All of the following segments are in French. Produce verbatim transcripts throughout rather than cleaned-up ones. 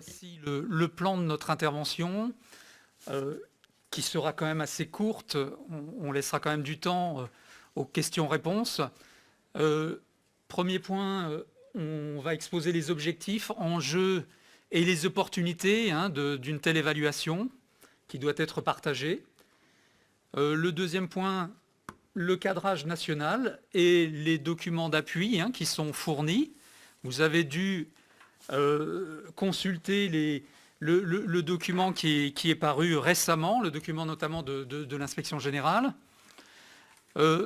Voici le, le plan de notre intervention, euh, qui sera quand même assez courte. On, on laissera quand même du temps euh, aux questions-réponses. Euh, premier point, euh, on va exposer les objectifs, enjeux et les opportunités hein, d'une telle évaluation qui doit être partagée. Euh, le deuxième point, le cadrage national et les documents d'appui hein, qui sont fournis. Vous avez dû euh, consulter les, le, le, le document qui est, qui est paru récemment, le document notamment de, de, de l'inspection générale. Euh,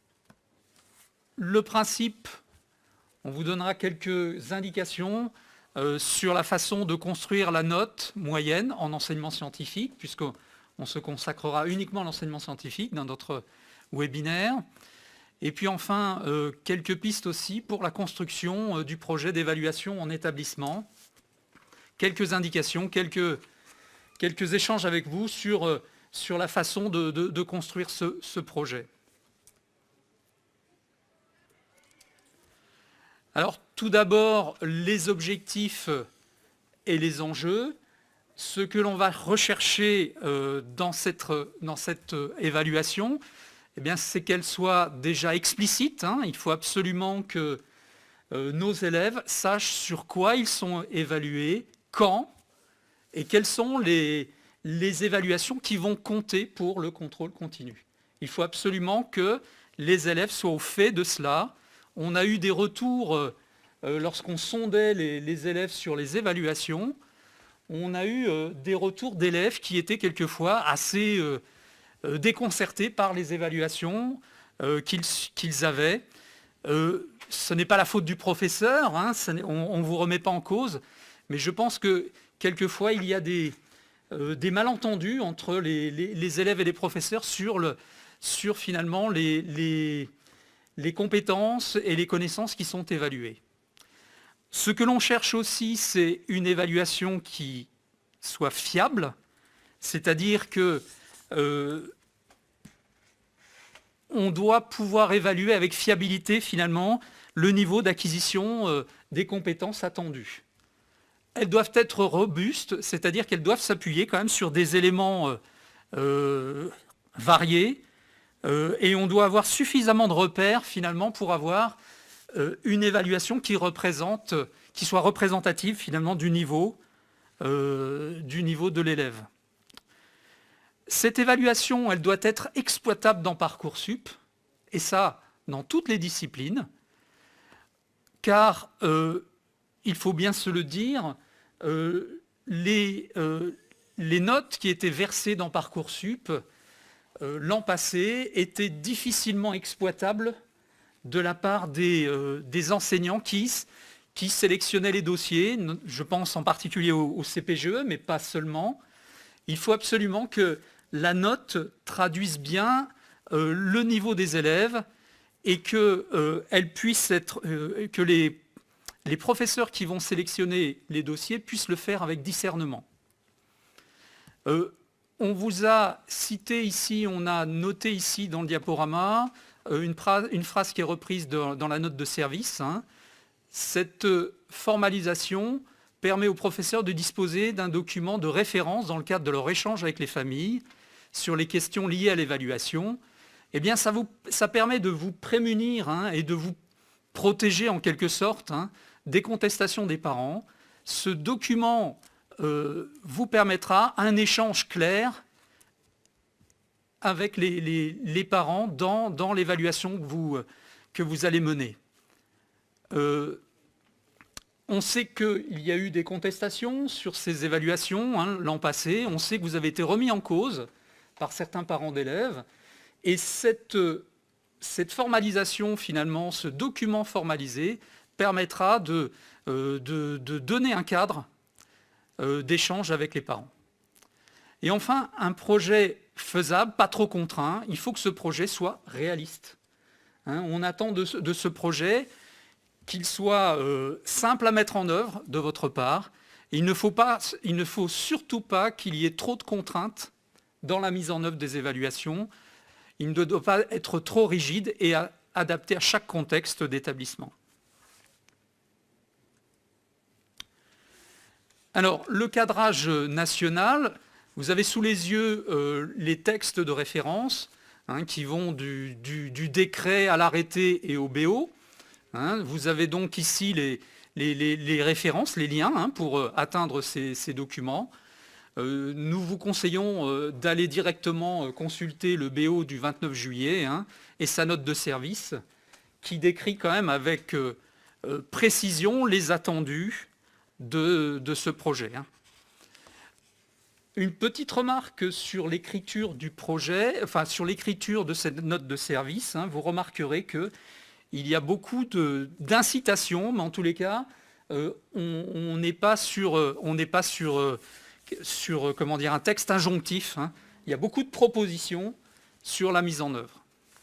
le principe, on vous donnera quelques indications euh, sur la façon de construire la note moyenne en enseignement scientifique, puisqu'on se consacrera uniquement à l'enseignement scientifique dans notre webinaire. Et puis enfin, euh, quelques pistes aussi pour la construction euh, du projet d'évaluation en établissement. Quelques indications, quelques, quelques échanges avec vous sur, euh, sur la façon de, de, de construire ce, ce projet. Alors, tout d'abord, les objectifs et les enjeux. Ce que l'on va rechercher euh, dans cette, dans cette évaluation, eh bien, c'est qu'elle soit déjà explicite. Hein. Il faut absolument que euh, nos élèves sachent sur quoi ils sont évalués, quand, et quelles sont les, les évaluations qui vont compter pour le contrôle continu. Il faut absolument que les élèves soient au fait de cela. On a eu des retours euh, lorsqu'on sondait les, les élèves sur les évaluations. On a eu euh, des retours d'élèves qui étaient quelquefois assez euh, euh, déconcertés par les évaluations euh, qu'ils qu'ils avaient. Euh, ce n'est pas la faute du professeur, hein, on ne vous remet pas en cause, mais je pense que quelquefois il y a des, euh, des malentendus entre les, les, les élèves et les professeurs sur, le, sur finalement les, les, les compétences et les connaissances qui sont évaluées. Ce que l'on cherche aussi, c'est une évaluation qui soit fiable, c'est-à-dire que euh, on doit pouvoir évaluer avec fiabilité finalement le niveau d'acquisition euh, des compétences attendues. Elles doivent être robustes, c'est-à-dire qu'elles doivent s'appuyer quand même sur des éléments euh, euh, variés, euh, et on doit avoir suffisamment de repères finalement pour avoir une évaluation qui, représente, qui soit représentative finalement du niveau, euh, du niveau de l'élève. Cette évaluation, elle doit être exploitable dans Parcoursup, et ça, dans toutes les disciplines, car, euh, il faut bien se le dire, euh, les, euh, les notes qui étaient versées dans Parcoursup euh, l'an passé étaient difficilement exploitables de la part des, euh, des enseignants qui, qui sélectionnaient les dossiers. Je pense en particulier au, au C P G E, mais pas seulement. Il faut absolument que la note traduise bien euh, le niveau des élèves et que, euh, elle puisse être, euh, que les, les professeurs qui vont sélectionner les dossiers puissent le faire avec discernement. Euh, on vous a cité ici, on a noté ici dans le diaporama, Une, une phrase qui est reprise de, dans la note de service. Hein. Cette formalisation permet aux professeurs de disposer d'un document de référence dans le cadre de leur échange avec les familles sur les questions liées à l'évaluation. Eh bien, ça, vous, ça permet de vous prémunir hein, et de vous protéger en quelque sorte hein, des contestations des parents. Ce document euh, vous permettra un échange clair avec les, les, les parents dans, dans l'évaluation que vous, que vous allez mener. Euh, on sait qu'il y a eu des contestations sur ces évaluations hein, l'an passé. On sait que vous avez été remis en cause par certains parents d'élèves. Et cette, cette formalisation, finalement, ce document formalisé, permettra de, euh, de, de donner un cadre euh, d'échange avec les parents. Et enfin, un projet faisable, pas trop contraint. Il faut que ce projet soit réaliste. Hein, on attend de ce, de ce projet qu'il soit euh, simple à mettre en œuvre de votre part. Il ne faut pas, il ne faut surtout pas qu'il y ait trop de contraintes dans la mise en œuvre des évaluations. Il ne doit pas être trop rigide et à, adapté à chaque contexte d'établissement. Alors, le cadrage national, vous avez sous les yeux euh, les textes de référence hein, qui vont du, du, du décret à l'arrêté et au B O. Hein. Vous avez donc ici les, les, les, les références, les liens hein, pour euh, atteindre ces, ces documents. Euh, nous vous conseillons euh, d'aller directement euh, consulter le B O du vingt-neuf juillet hein, et sa note de service qui décrit quand même avec euh, euh, précision les attendus de, de ce projet. Hein. Une petite remarque sur l'écriture du projet, enfin sur l'écriture de cette note de service. Hein, vous remarquerez qu'il y a beaucoup d'incitations, mais en tous les cas, euh, on n'est pas sur, on n'est pas sur, euh, sur comment dire, un texte injonctif. Hein. Il y a beaucoup de propositions sur la mise en œuvre.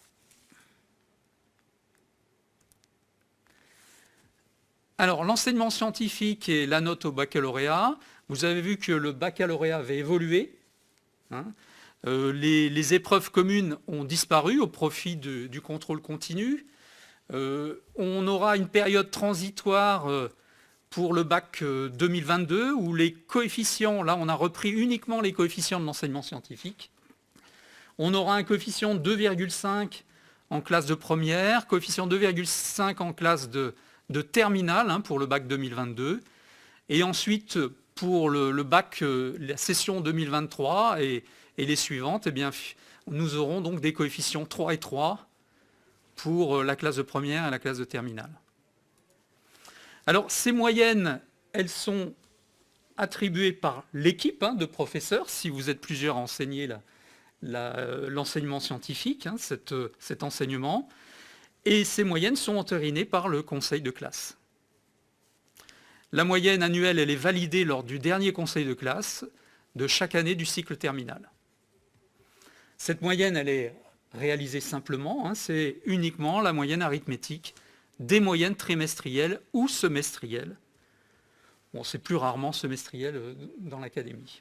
Alors, l'enseignement scientifique et la note au baccalauréat, vous avez vu que le baccalauréat avait évolué. Hein. Euh, les, les épreuves communes ont disparu au profit de, du contrôle continu. Euh, on aura une période transitoire euh, pour le bac euh, deux mille vingt-deux où les coefficients, là on a repris uniquement les coefficients de l'enseignement scientifique. On aura un coefficient deux virgule cinq en classe de première, coefficient deux virgule cinq en classe de de terminale hein, pour le bac deux mille vingt-deux et ensuite pour le, le bac, euh, la session deux mille vingt-trois et, et les suivantes, eh bien, nous aurons donc des coefficients trois et trois pour euh, la classe de première et la classe de terminale. Alors ces moyennes, elles sont attribuées par l'équipe hein, de professeurs, si vous êtes plusieurs à enseigner l'enseignement la, scientifique, hein, cette, cet enseignement. Et ces moyennes sont entérinées par le conseil de classe. La moyenne annuelle, elle est validée lors du dernier conseil de classe de chaque année du cycle terminal. Cette moyenne, elle est réalisée simplement, hein, c'est uniquement la moyenne arithmétique des moyennes trimestrielles ou semestrielles. Bon, c'est plus rarement semestriel dans l'académie.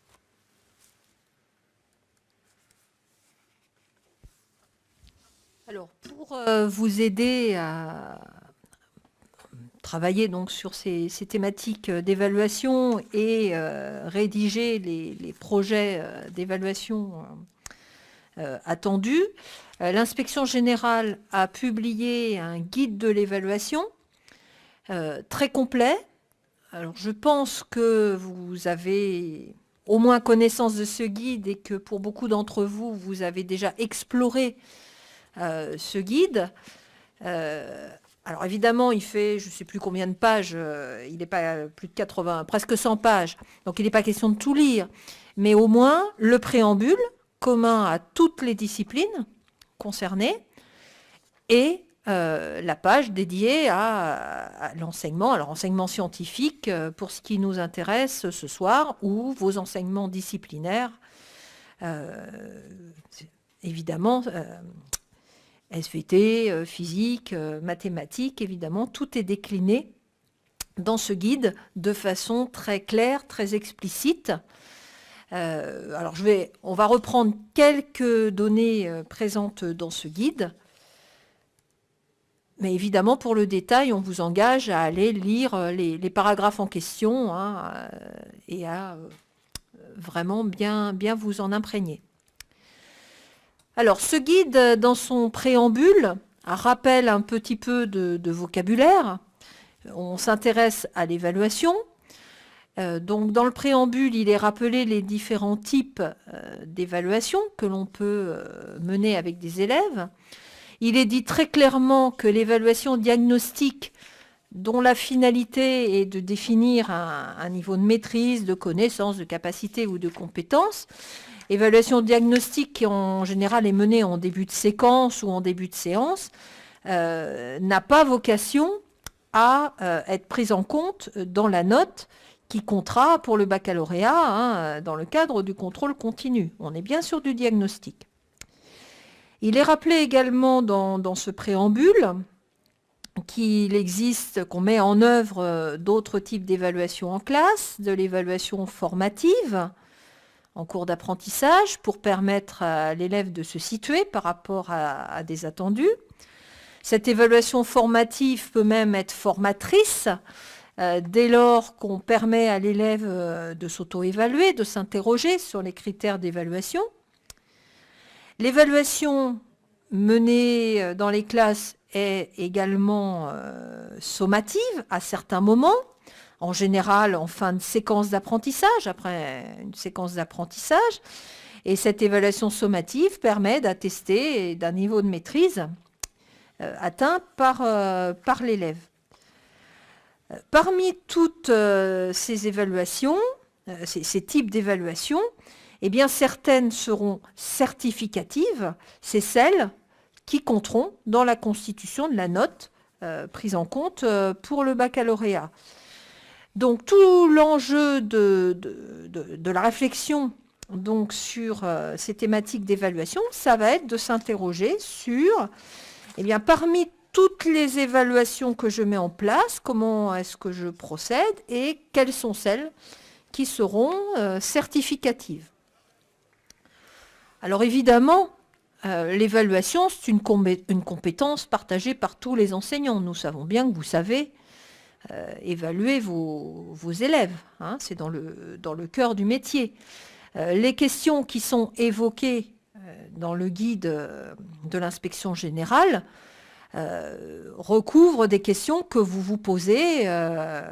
Alors, pour euh, vous aider à travailler donc sur ces, ces thématiques d'évaluation et euh, rédiger les, les projets euh, d'évaluation euh, attendus, euh, l'Inspection générale a publié un guide de l'évaluation euh, très complet. Alors, je pense que vous avez au moins connaissance de ce guide et que pour beaucoup d'entre vous, vous avez déjà exploré Euh, ce guide. Euh, alors évidemment, il fait, je ne sais plus combien de pages, euh, il n'est pas plus de quatre-vingts, presque cent pages, donc il n'est pas question de tout lire, mais au moins le préambule commun à toutes les disciplines concernées et euh, la page dédiée à, à l'enseignement, alors enseignement scientifique euh, pour ce qui nous intéresse ce soir ou vos enseignements disciplinaires, euh, évidemment. Euh, S V T, euh, physique, euh, mathématiques, évidemment, tout est décliné dans ce guide de façon très claire, très explicite. Euh, alors, je vais, on va reprendre quelques données euh, présentes dans ce guide. Mais évidemment, pour le détail, on vous engage à aller lire les, les paragraphes en question hein, euh, et à euh, vraiment bien, bien vous en imprégner. Alors, ce guide, dans son préambule, rappelle un petit peu de, de vocabulaire. On s'intéresse à l'évaluation. Euh, donc, dans le préambule, il est rappelé les différents types euh, d'évaluation que l'on peut euh, mener avec des élèves. Il est dit très clairement que l'évaluation diagnostique, dont la finalité est de définir un, un niveau de maîtrise, de connaissance, de capacité ou de compétence, évaluation diagnostique qui en général est menée en début de séquence ou en début de séance, euh, n'a pas vocation à euh, être prise en compte dans la note qui comptera pour le baccalauréat hein, dans le cadre du contrôle continu. On est bien sûr du diagnostic. Il est rappelé également dans, dans ce préambule qu'il existe, qu'on met en œuvre d'autres types d'évaluation en classe, de l'évaluation formative, en cours d'apprentissage pour permettre à l'élève de se situer par rapport à, à des attendus. Cette évaluation formative peut même être formatrice euh, dès lors qu'on permet à l'élève euh, de s'auto-évaluer, de s'interroger sur les critères d'évaluation. L'évaluation menée dans les classes est également euh, sommative à certains moments, en général en fin de séquence d'apprentissage, après une séquence d'apprentissage. Et cette évaluation sommative permet d'attester d'un niveau de maîtrise euh, atteint par, euh, par l'élève. Parmi toutes euh, ces évaluations, euh, ces, ces types d'évaluations, eh bien certaines seront certificatives, c'est celles qui compteront dans la constitution de la note euh, prise en compte euh, pour le baccalauréat. Donc tout l'enjeu de, de, de, de la réflexion donc, sur euh, ces thématiques d'évaluation, ça va être de s'interroger sur, eh bien, parmi toutes les évaluations que je mets en place, comment est-ce que je procède et quelles sont celles qui seront euh, certificatives. Alors évidemment, euh, l'évaluation, c'est une, une compétence partagée par tous les enseignants. Nous savons bien que vous savez euh, évaluer vos, vos élèves, hein, c'est dans le, dans le cœur du métier. Euh, les questions qui sont évoquées euh, dans le guide euh, de l'inspection générale euh, recouvrent des questions que vous vous posez euh,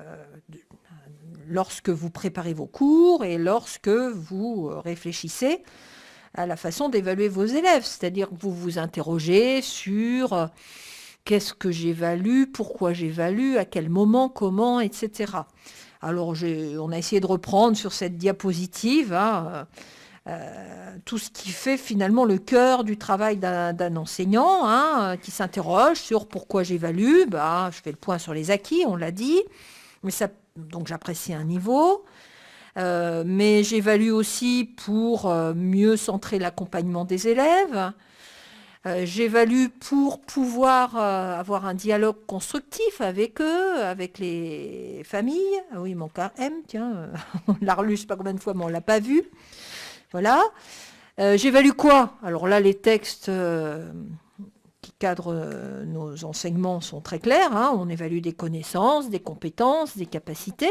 lorsque vous préparez vos cours et lorsque vous réfléchissez à la façon d'évaluer vos élèves. C'est-à-dire que vous vous interrogez sur euh, qu'est-ce que j'évalue, pourquoi j'évalue, à quel moment, comment, et cetera. Alors, on a essayé de reprendre sur cette diapositive hein, euh, tout ce qui fait finalement le cœur du travail d'un enseignant hein, qui s'interroge sur pourquoi j'évalue. Bah, je fais le point sur les acquis, on l'a dit, mais ça, donc j'apprécie un niveau. Euh, mais j'évalue aussi pour euh, mieux centrer l'accompagnement des élèves. Euh, j'évalue pour pouvoir euh, avoir un dialogue constructif avec eux, avec les familles. Ah oui, mon cas M, tiens, euh, on l'a relu, je ne sais pas combien de fois, mais on ne l'a pas vu. Voilà. Euh, j'évalue quoi? Alors là, les textes euh, qui cadrent euh, nos enseignements sont très clairs. Hein. On évalue des connaissances, des compétences, des capacités.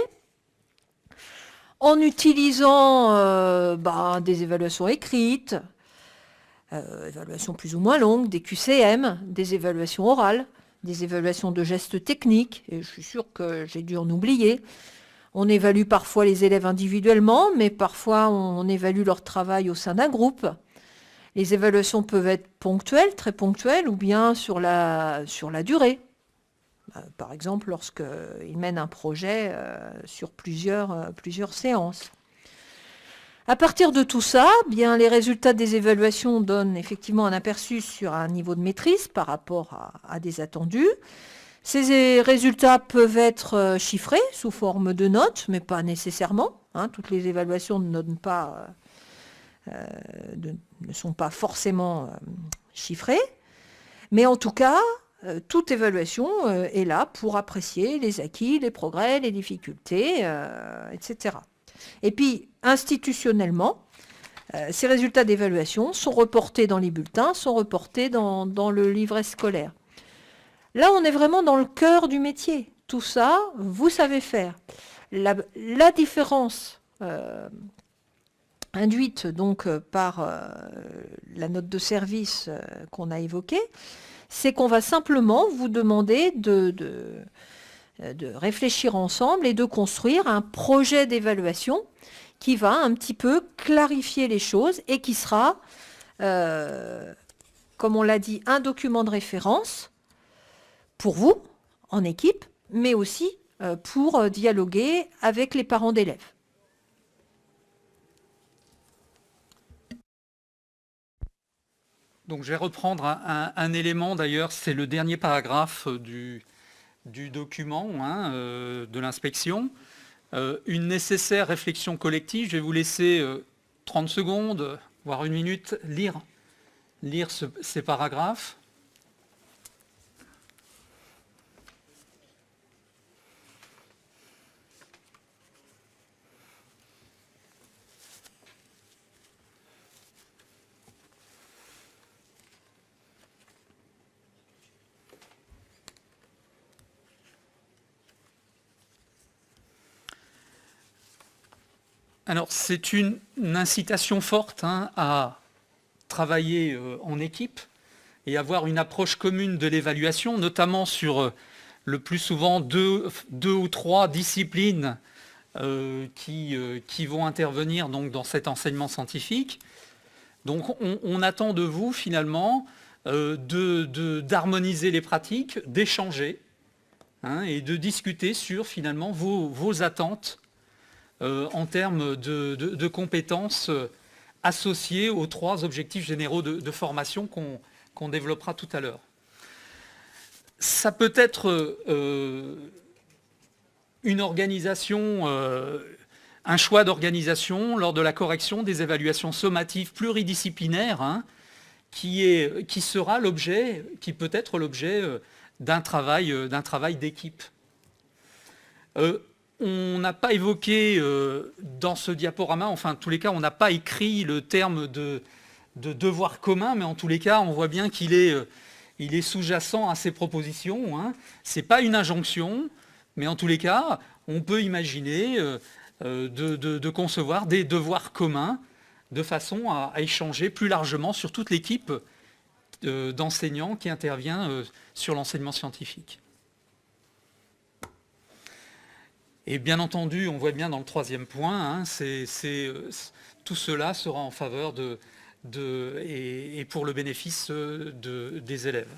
En utilisant euh, bah, des évaluations écrites, Euh, évaluations plus ou moins longues, des Q C M, des évaluations orales, des évaluations de gestes techniques, et je suis sûre que j'ai dû en oublier. On évalue parfois les élèves individuellement, mais parfois on, on évalue leur travail au sein d'un groupe. Les évaluations peuvent être ponctuelles, très ponctuelles, ou bien sur la, sur la durée. Euh, par exemple, lorsqu'ils mènent un projet euh, sur plusieurs, euh, plusieurs séances. À partir de tout ça, bien, les résultats des évaluations donnent effectivement un aperçu sur un niveau de maîtrise par rapport à, à des attendus. Ces résultats peuvent être chiffrés sous forme de notes, mais pas nécessairement. Hein, toutes les évaluations ne, donnent pas, euh, de, ne sont pas forcément euh, chiffrées. Mais en tout cas, euh, toute évaluation euh, est là pour apprécier les acquis, les progrès, les difficultés, euh, et cetera. Et puis, institutionnellement, euh, ces résultats d'évaluation sont reportés dans les bulletins, sont reportés dans, dans le livret scolaire. Là, on est vraiment dans le cœur du métier. Tout ça, vous savez faire. La, la différence euh, induite donc par euh, la note de service euh, qu'on a évoquée, c'est qu'on va simplement vous demander de... de de réfléchir ensemble et de construire un projet d'évaluation qui va un petit peu clarifier les choses et qui sera, euh, comme on l'a dit, un document de référence pour vous, en équipe, mais aussi euh, pour dialoguer avec les parents d'élèves. Donc je vais reprendre un, un, un élément, d'ailleurs, c'est le dernier paragraphe du... du document hein, euh, de l'inspection, euh, une nécessaire réflexion collective. Je vais vous laisser euh, trente secondes, voire une minute, lire, lire ce, ces paragraphes. Alors, c'est une, une incitation forte hein, à travailler euh, en équipe et avoir une approche commune de l'évaluation, notamment sur euh, le plus souvent deux, deux ou trois disciplines euh, qui, euh, qui vont intervenir donc, dans cet enseignement scientifique. Donc, on, on attend de vous, finalement, euh, de, de, d'harmoniser les pratiques, d'échanger hein, et de discuter sur, finalement, vos, vos attentes Euh, en termes de, de, de compétences euh, associées aux trois objectifs généraux de, de formation qu'on qu'on développera tout à l'heure. Ça peut être euh, une organisation, euh, un choix d'organisation lors de la correction des évaluations sommatives pluridisciplinaires hein, qui, est, qui sera l'objet, qui peut être l'objet euh, d'un travail, euh, d'un travail d'équipe. Euh, On n'a pas évoqué euh, dans ce diaporama, enfin en tous les cas, on n'a pas écrit le terme de, de devoir commun, mais en tous les cas, on voit bien qu'il est, euh, il est sous-jacent à ces propositions. Hein. Ce n'est pas une injonction, mais en tous les cas, on peut imaginer euh, euh, de, de, de concevoir des devoirs communs de façon à, à échanger plus largement sur toute l'équipe euh, d'enseignants qui intervient euh, sur l'enseignement scientifique. Et bien entendu, on voit bien dans le troisième point, hein, c'est, c'est, tout cela sera en faveur de, de, et, et pour le bénéfice de, des élèves.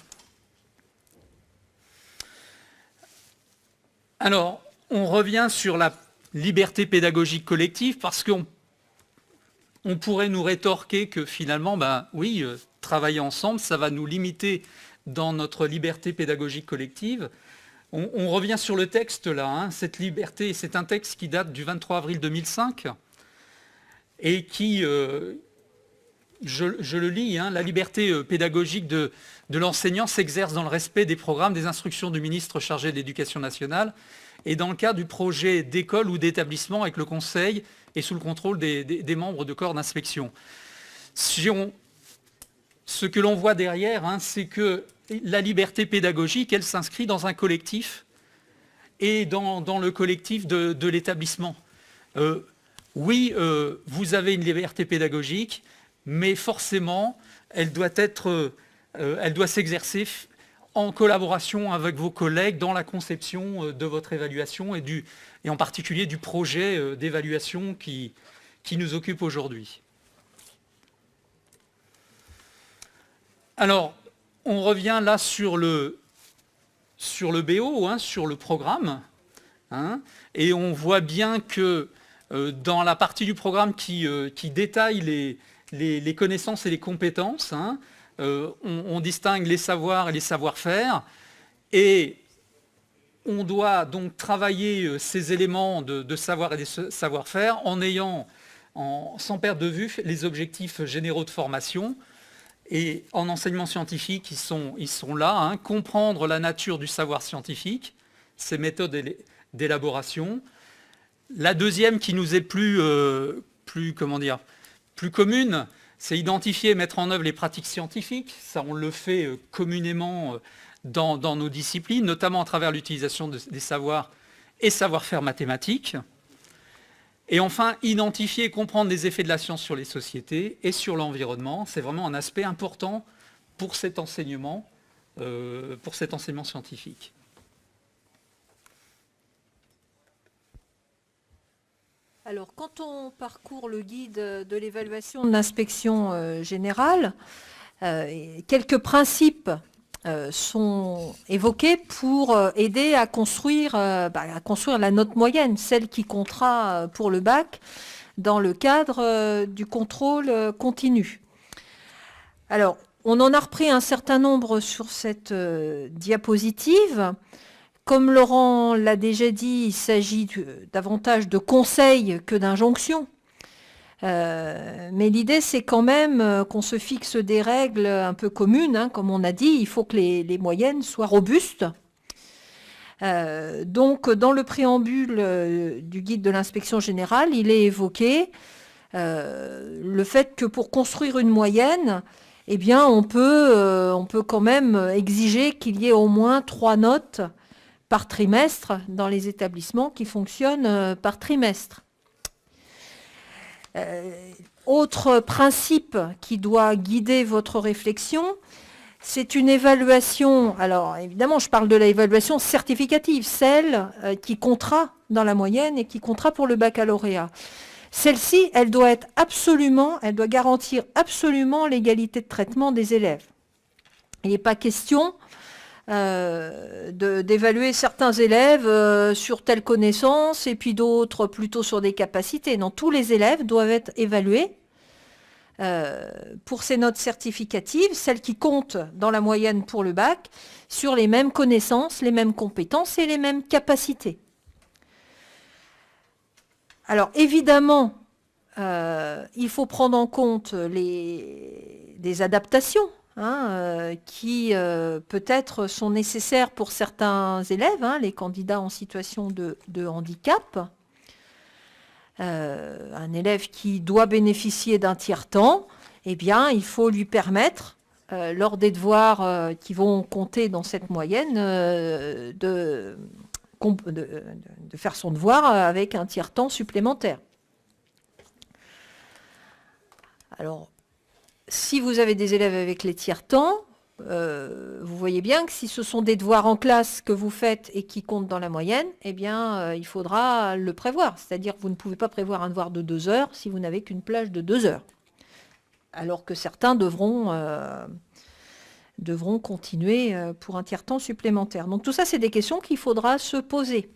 Alors, on revient sur la liberté pédagogique collective parce qu'on on pourrait nous rétorquer que finalement, ben, oui, euh, travailler ensemble, ça va nous limiter dans notre liberté pédagogique collective. On, on revient sur le texte là, hein, cette liberté, c'est un texte qui date du vingt-trois avril deux mille cinq et qui, euh, je, je le lis, hein, la liberté pédagogique de, de l'enseignant s'exerce dans le respect des programmes, des instructions du ministre chargé de l'Éducation nationale et dans le cadre du projet d'école ou d'établissement avec le conseil et sous le contrôle des, des, des membres de corps d'inspection. Si on, ce que l'on voit derrière, hein, c'est que la liberté pédagogique, elle s'inscrit dans un collectif et dans, dans le collectif de, de l'établissement. Euh, oui, euh, vous avez une liberté pédagogique, mais forcément, elle doit être, euh, elle doit s'exercer en collaboration avec vos collègues dans la conception de votre évaluation et, du, et en particulier du projet d'évaluation qui, qui nous occupe aujourd'hui. Alors, on revient là sur le, sur le B O, hein, sur le programme, hein, et on voit bien que euh, dans la partie du programme qui, euh, qui détaille les, les, les connaissances et les compétences, hein, euh, on, on distingue les savoirs et les savoir-faire, et on doit donc travailler ces éléments de, de savoir et de savoir-faire en ayant, en, sans perdre de vue, les objectifs généraux de formation. Et en enseignement scientifique, ils sont, ils sont là, hein, comprendre la nature du savoir scientifique, ses méthodes d'élaboration. La deuxième qui nous est plus, euh, plus, comment dire, plus commune, c'est identifier et mettre en œuvre les pratiques scientifiques. Ça, on le fait euh, communément euh, dans, dans nos disciplines, notamment à travers l'utilisation de, des savoirs et savoir-faire mathématiques. Et enfin, identifier et comprendre les effets de la science sur les sociétés et sur l'environnement, c'est vraiment un aspect important pour cet enseignement, euh, pour cet enseignement scientifique. Alors, quand on parcourt le guide de l'évaluation de l'inspection euh, générale, euh, quelques principes euh, sont évoqués pour euh, aider à construire, euh, bah, à construire la note moyenne, celle qui comptera pour le bac dans le cadre euh, du contrôle euh, continu. Alors, on en a repris un certain nombre sur cette euh, diapositive. Comme Laurent l'a déjà dit, il s'agit davantage de conseils que d'injonctions. Euh, mais l'idée, c'est quand même qu'on se fixe des règles un peu communes. Hein, comme on a dit, il faut que les, les moyennes soient robustes. Euh, donc, dans le préambule euh, du guide de l'inspection générale, il est évoqué euh, le fait que pour construire une moyenne, eh bien, on peut, euh, on peut quand même exiger qu'il y ait au moins trois notes par trimestre dans les établissements qui fonctionnent par trimestre. Euh, autre principe qui doit guider votre réflexion, c'est une évaluation, alors évidemment je parle de l'évaluation certificative, celle euh, qui comptera dans la moyenne et qui comptera pour le baccalauréat. Celle-ci, elle doit être absolument, elle doit garantir absolument l'égalité de traitement des élèves. Il n'est pas question euh, d'évaluer certains élèves euh, sur telle connaissance et puis d'autres plutôt sur des capacités. Non, tous les élèves doivent être évalués euh, pour ces notes certificatives, celles qui comptent dans la moyenne pour le bac, sur les mêmes connaissances, les mêmes compétences et les mêmes capacités. Alors évidemment, euh, il faut prendre en compte les, des adaptations hein, euh, qui euh, peut-être sont nécessaires pour certains élèves, hein, les candidats en situation de, de handicap. Euh, un élève qui doit bénéficier d'un tiers-temps, eh bien, il faut lui permettre, euh, lors des devoirs euh, qui vont compter dans cette moyenne, euh, de... De, de, de faire son devoir avec un tiers-temps supplémentaire. Alors, si vous avez des élèves avec les tiers-temps, euh, vous voyez bien que si ce sont des devoirs en classe que vous faites et qui comptent dans la moyenne, eh bien, euh, il faudra le prévoir. C'est-à-dire que vous ne pouvez pas prévoir un devoir de deux heures si vous n'avez qu'une plage de deux heures. Alors que certains devront... Euh, devront continuer pour un tiers-temps supplémentaire. Donc tout ça, c'est des questions qu'il faudra se poser.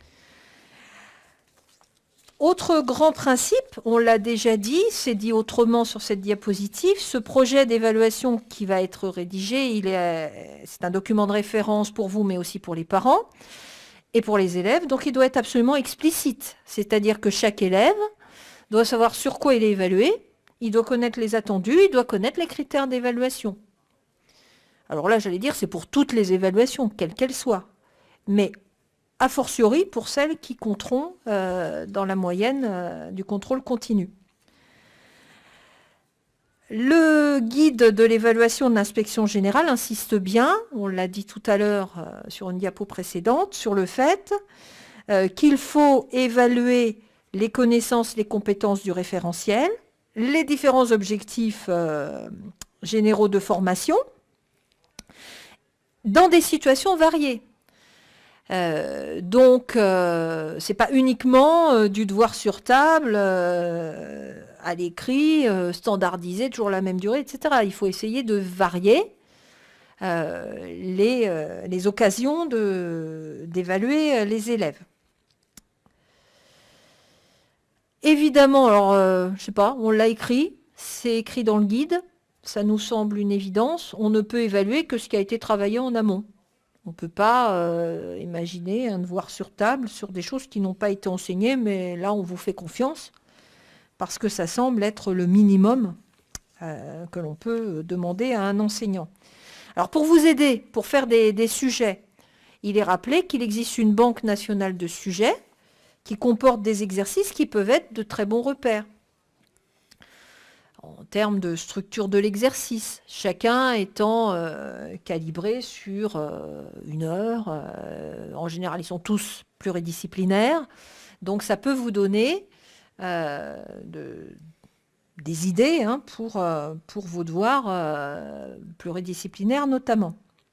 Autre grand principe, on l'a déjà dit, c'est dit autrement sur cette diapositive, ce projet d'évaluation qui va être rédigé, c'est un document de référence pour vous, mais aussi pour les parents et pour les élèves, donc il doit être absolument explicite. C'est-à-dire que chaque élève doit savoir sur quoi il est évalué, il doit connaître les attendus, il doit connaître les critères d'évaluation. Alors là, j'allais dire, c'est pour toutes les évaluations, quelles qu'elles soient. Mais a fortiori pour celles qui compteront euh, dans la moyenne euh, du contrôle continu. Le guide de l'évaluation de l'inspection générale insiste bien, on l'a dit tout à l'heure euh, sur une diapo précédente, sur le fait euh, qu'il faut évaluer les connaissances, les compétences du référentiel, les différents objectifs euh, généraux de formation, dans des situations variées. Euh, donc, euh, ce n'est pas uniquement euh, du devoir sur table, euh, à l'écrit, euh, standardisé, toujours la même durée, et cetera. Il faut essayer de varier euh, les, euh, les occasions d'évaluer les élèves. Évidemment, alors, euh, je ne sais pas, on l'a écrit, c'est écrit dans le guide. Ça nous semble une évidence, on ne peut évaluer que ce qui a été travaillé en amont. On ne peut pas euh, imaginer un devoir sur table sur des choses qui n'ont pas été enseignées, mais là on vous fait confiance, parce que ça semble être le minimum euh, que l'on peut demander à un enseignant. Alors pour vous aider, pour faire des, des sujets, il est rappelé qu'il existe une banque nationale de sujets qui comporte des exercices qui peuvent être de très bons repères. En termes de structure de l'exercice, chacun étant euh, calibré sur euh, une heure. Euh, en général, ils sont tous pluridisciplinaires. Donc, ça peut vous donner euh, de, des idées hein, pour, euh, pour vos devoirs euh, pluridisciplinaires notamment.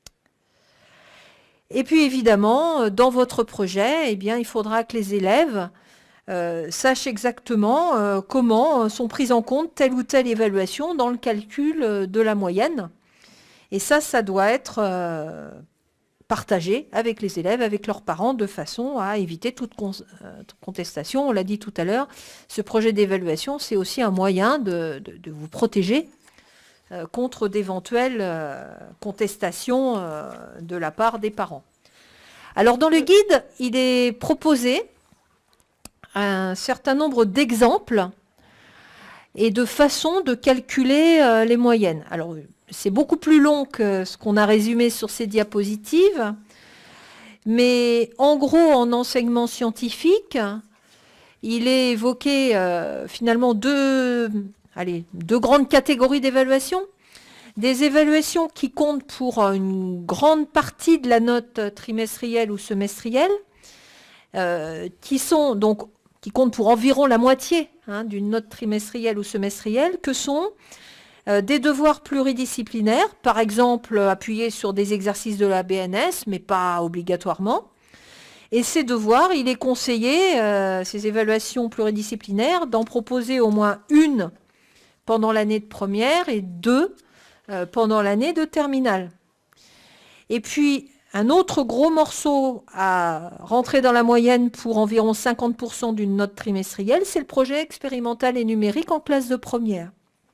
Et puis, évidemment, dans votre projet, eh bien, il faudra que les élèves Euh, sache exactement euh, comment sont prises en compte telle ou telle évaluation dans le calcul euh, de la moyenne. Et ça, ça doit être euh, partagé avec les élèves, avec leurs parents, de façon à éviter toute con euh, contestation. On l'a dit tout à l'heure, ce projet d'évaluation, c'est aussi un moyen de, de, de vous protéger euh, contre d'éventuelles euh, contestations euh, de la part des parents. Alors, dans le guide, il est proposé un certain nombre d'exemples et de façons de calculer euh, les moyennes. Alors, c'est beaucoup plus long que ce qu'on a résumé sur ces diapositives, mais en gros, en enseignement scientifique, il est évoqué euh, finalement deux, allez, deux grandes catégories d'évaluation. Des évaluations qui comptent pour une grande partie de la note trimestrielle ou semestrielle, euh, qui sont donc qui compte pour environ la moitié hein, d'une note trimestrielle ou semestrielle, que sont euh, des devoirs pluridisciplinaires, par exemple appuyés sur des exercices de la B N S, mais pas obligatoirement. Et ces devoirs, il est conseillé, euh, ces évaluations pluridisciplinaires, d'en proposer au moins une pendant l'année de première et deux euh, pendant l'année de terminale. Et puis, un autre gros morceau à rentrer dans la moyenne pour environ cinquante pour cent d'une note trimestrielle, c'est le projet expérimental et numérique en classe de première.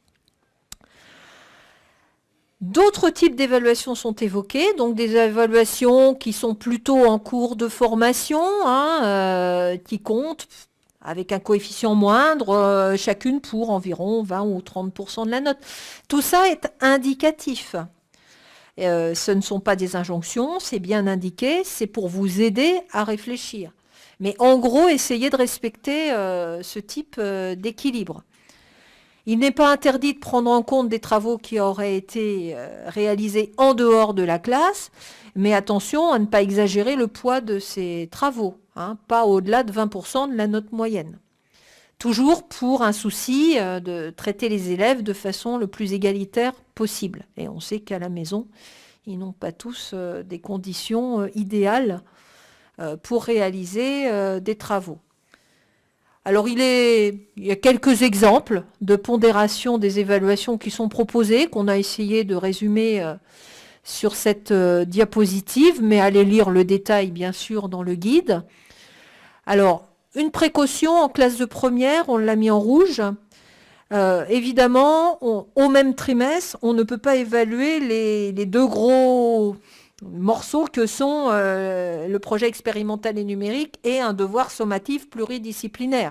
D'autres types d'évaluations sont évoqués, donc des évaluations qui sont plutôt en cours de formation, hein, euh, qui comptent avec un coefficient moindre, euh, chacune pour environ vingt ou trente pour cent de la note. Tout ça est indicatif. Euh, ce ne sont pas des injonctions, c'est bien indiqué, c'est pour vous aider à réfléchir. Mais en gros, essayez de respecter euh, ce type euh, d'équilibre. Il n'est pas interdit de prendre en compte des travaux qui auraient été euh, réalisés en dehors de la classe, mais attention à ne pas exagérer le poids de ces travaux, hein, pas au-delà de vingt pour cent de la note moyenne. Toujours pour un souci euh, de traiter les élèves de façon le plus égalitaire possible. Et on sait qu'à la maison, ils n'ont pas tous euh, des conditions euh, idéales euh, pour réaliser euh, des travaux. Alors, il, est, il y a quelques exemples de pondération des évaluations qui sont proposées, qu'on a essayé de résumer euh, sur cette euh, diapositive, mais allez lire le détail, bien sûr, dans le guide. Alors, une précaution en classe de première, on l'a mis en rouge. Euh, évidemment, on, au même trimestre, on ne peut pas évaluer les, les deux gros morceaux que sont euh, le projet expérimental et numérique et un devoir sommatif pluridisciplinaire.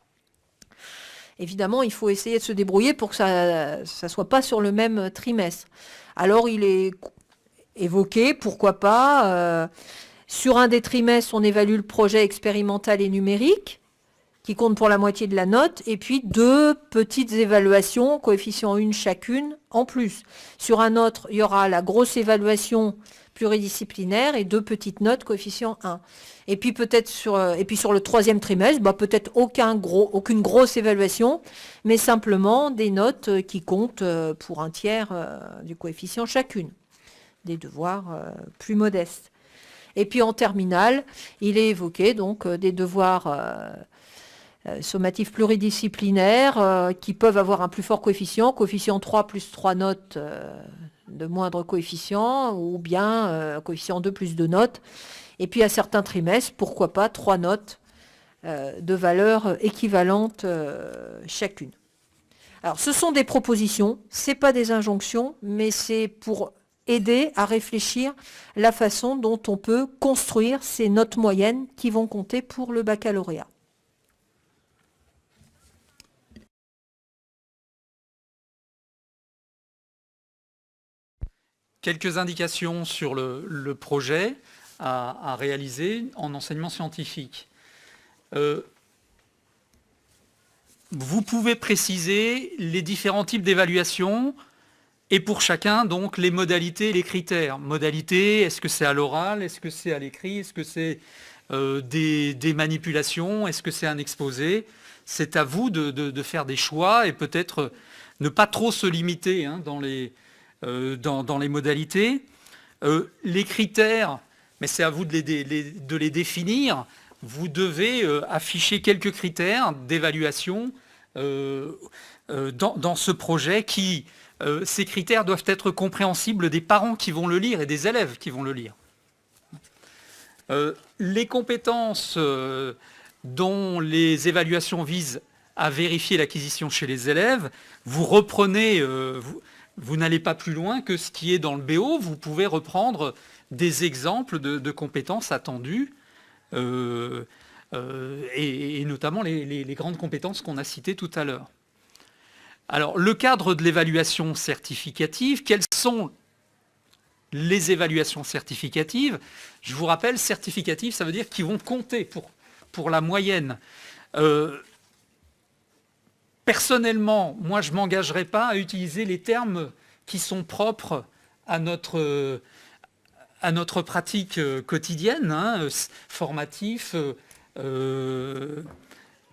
Évidemment, il faut essayer de se débrouiller pour que ça ne soit pas sur le même trimestre. Alors, il est évoqué, pourquoi pas, euh, sur un des trimestres, on évalue le projet expérimental et numérique, qui compte pour la moitié de la note, et puis deux petites évaluations, coefficient une chacune, en plus. Sur un autre, il y aura la grosse évaluation pluridisciplinaire et deux petites notes, coefficient un. Et puis peut-être sur, et puis sur le troisième trimestre, bah peut-être aucun gros, aucune grosse évaluation, mais simplement des notes qui comptent pour un tiers du coefficient chacune. Des devoirs plus modestes. Et puis en terminale, il est évoqué donc des devoirs euh, sommatifs pluridisciplinaires euh, qui peuvent avoir un plus fort coefficient, coefficient trois plus trois notes euh, de moindre coefficient, ou bien euh, coefficient deux plus deux notes. Et puis à certains trimestres, pourquoi pas trois notes euh, de valeur équivalente euh, chacune. Alors ce sont des propositions, ce n'est pas des injonctions, mais c'est pour aider à réfléchir la façon dont on peut construire ces notes moyennes qui vont compter pour le baccalauréat. Quelques indications sur le, le projet à, à réaliser en enseignement scientifique. Euh, vous pouvez préciser les différents types d'évaluation et pour chacun, donc, les modalités et les critères. Modalités, est-ce que c'est à l'oral, est-ce que c'est à l'écrit, est-ce que c'est euh, des, des manipulations, est-ce que c'est un exposé? C'est à vous de, de, de faire des choix et peut-être ne pas trop se limiter hein, dans les... Euh, dans, dans les modalités. Euh, les critères, mais c'est à vous de les, les, de les définir. Vous devez euh, afficher quelques critères d'évaluation euh, euh, dans, dans ce projet qui, euh, ces critères doivent être compréhensibles des parents qui vont le lire et des élèves qui vont le lire. Euh, les compétences euh, dont les évaluations visent à vérifier l'acquisition chez les élèves, vous reprenez... Euh, vous, Vous n'allez pas plus loin que ce qui est dans le B O. Vous pouvez reprendre des exemples de, de compétences attendues, euh, euh, et, et notamment les, les, les grandes compétences qu'on a citées tout à l'heure. Alors, le cadre de l'évaluation certificative, quelles sont les évaluations certificatives? Je vous rappelle, certificatives, ça veut dire qu'ils vont compter pour, pour la moyenne. Euh, Personnellement, moi, je ne m'engagerai pas à utiliser les termes qui sont propres à notre, à notre pratique quotidienne, hein, formatif, euh,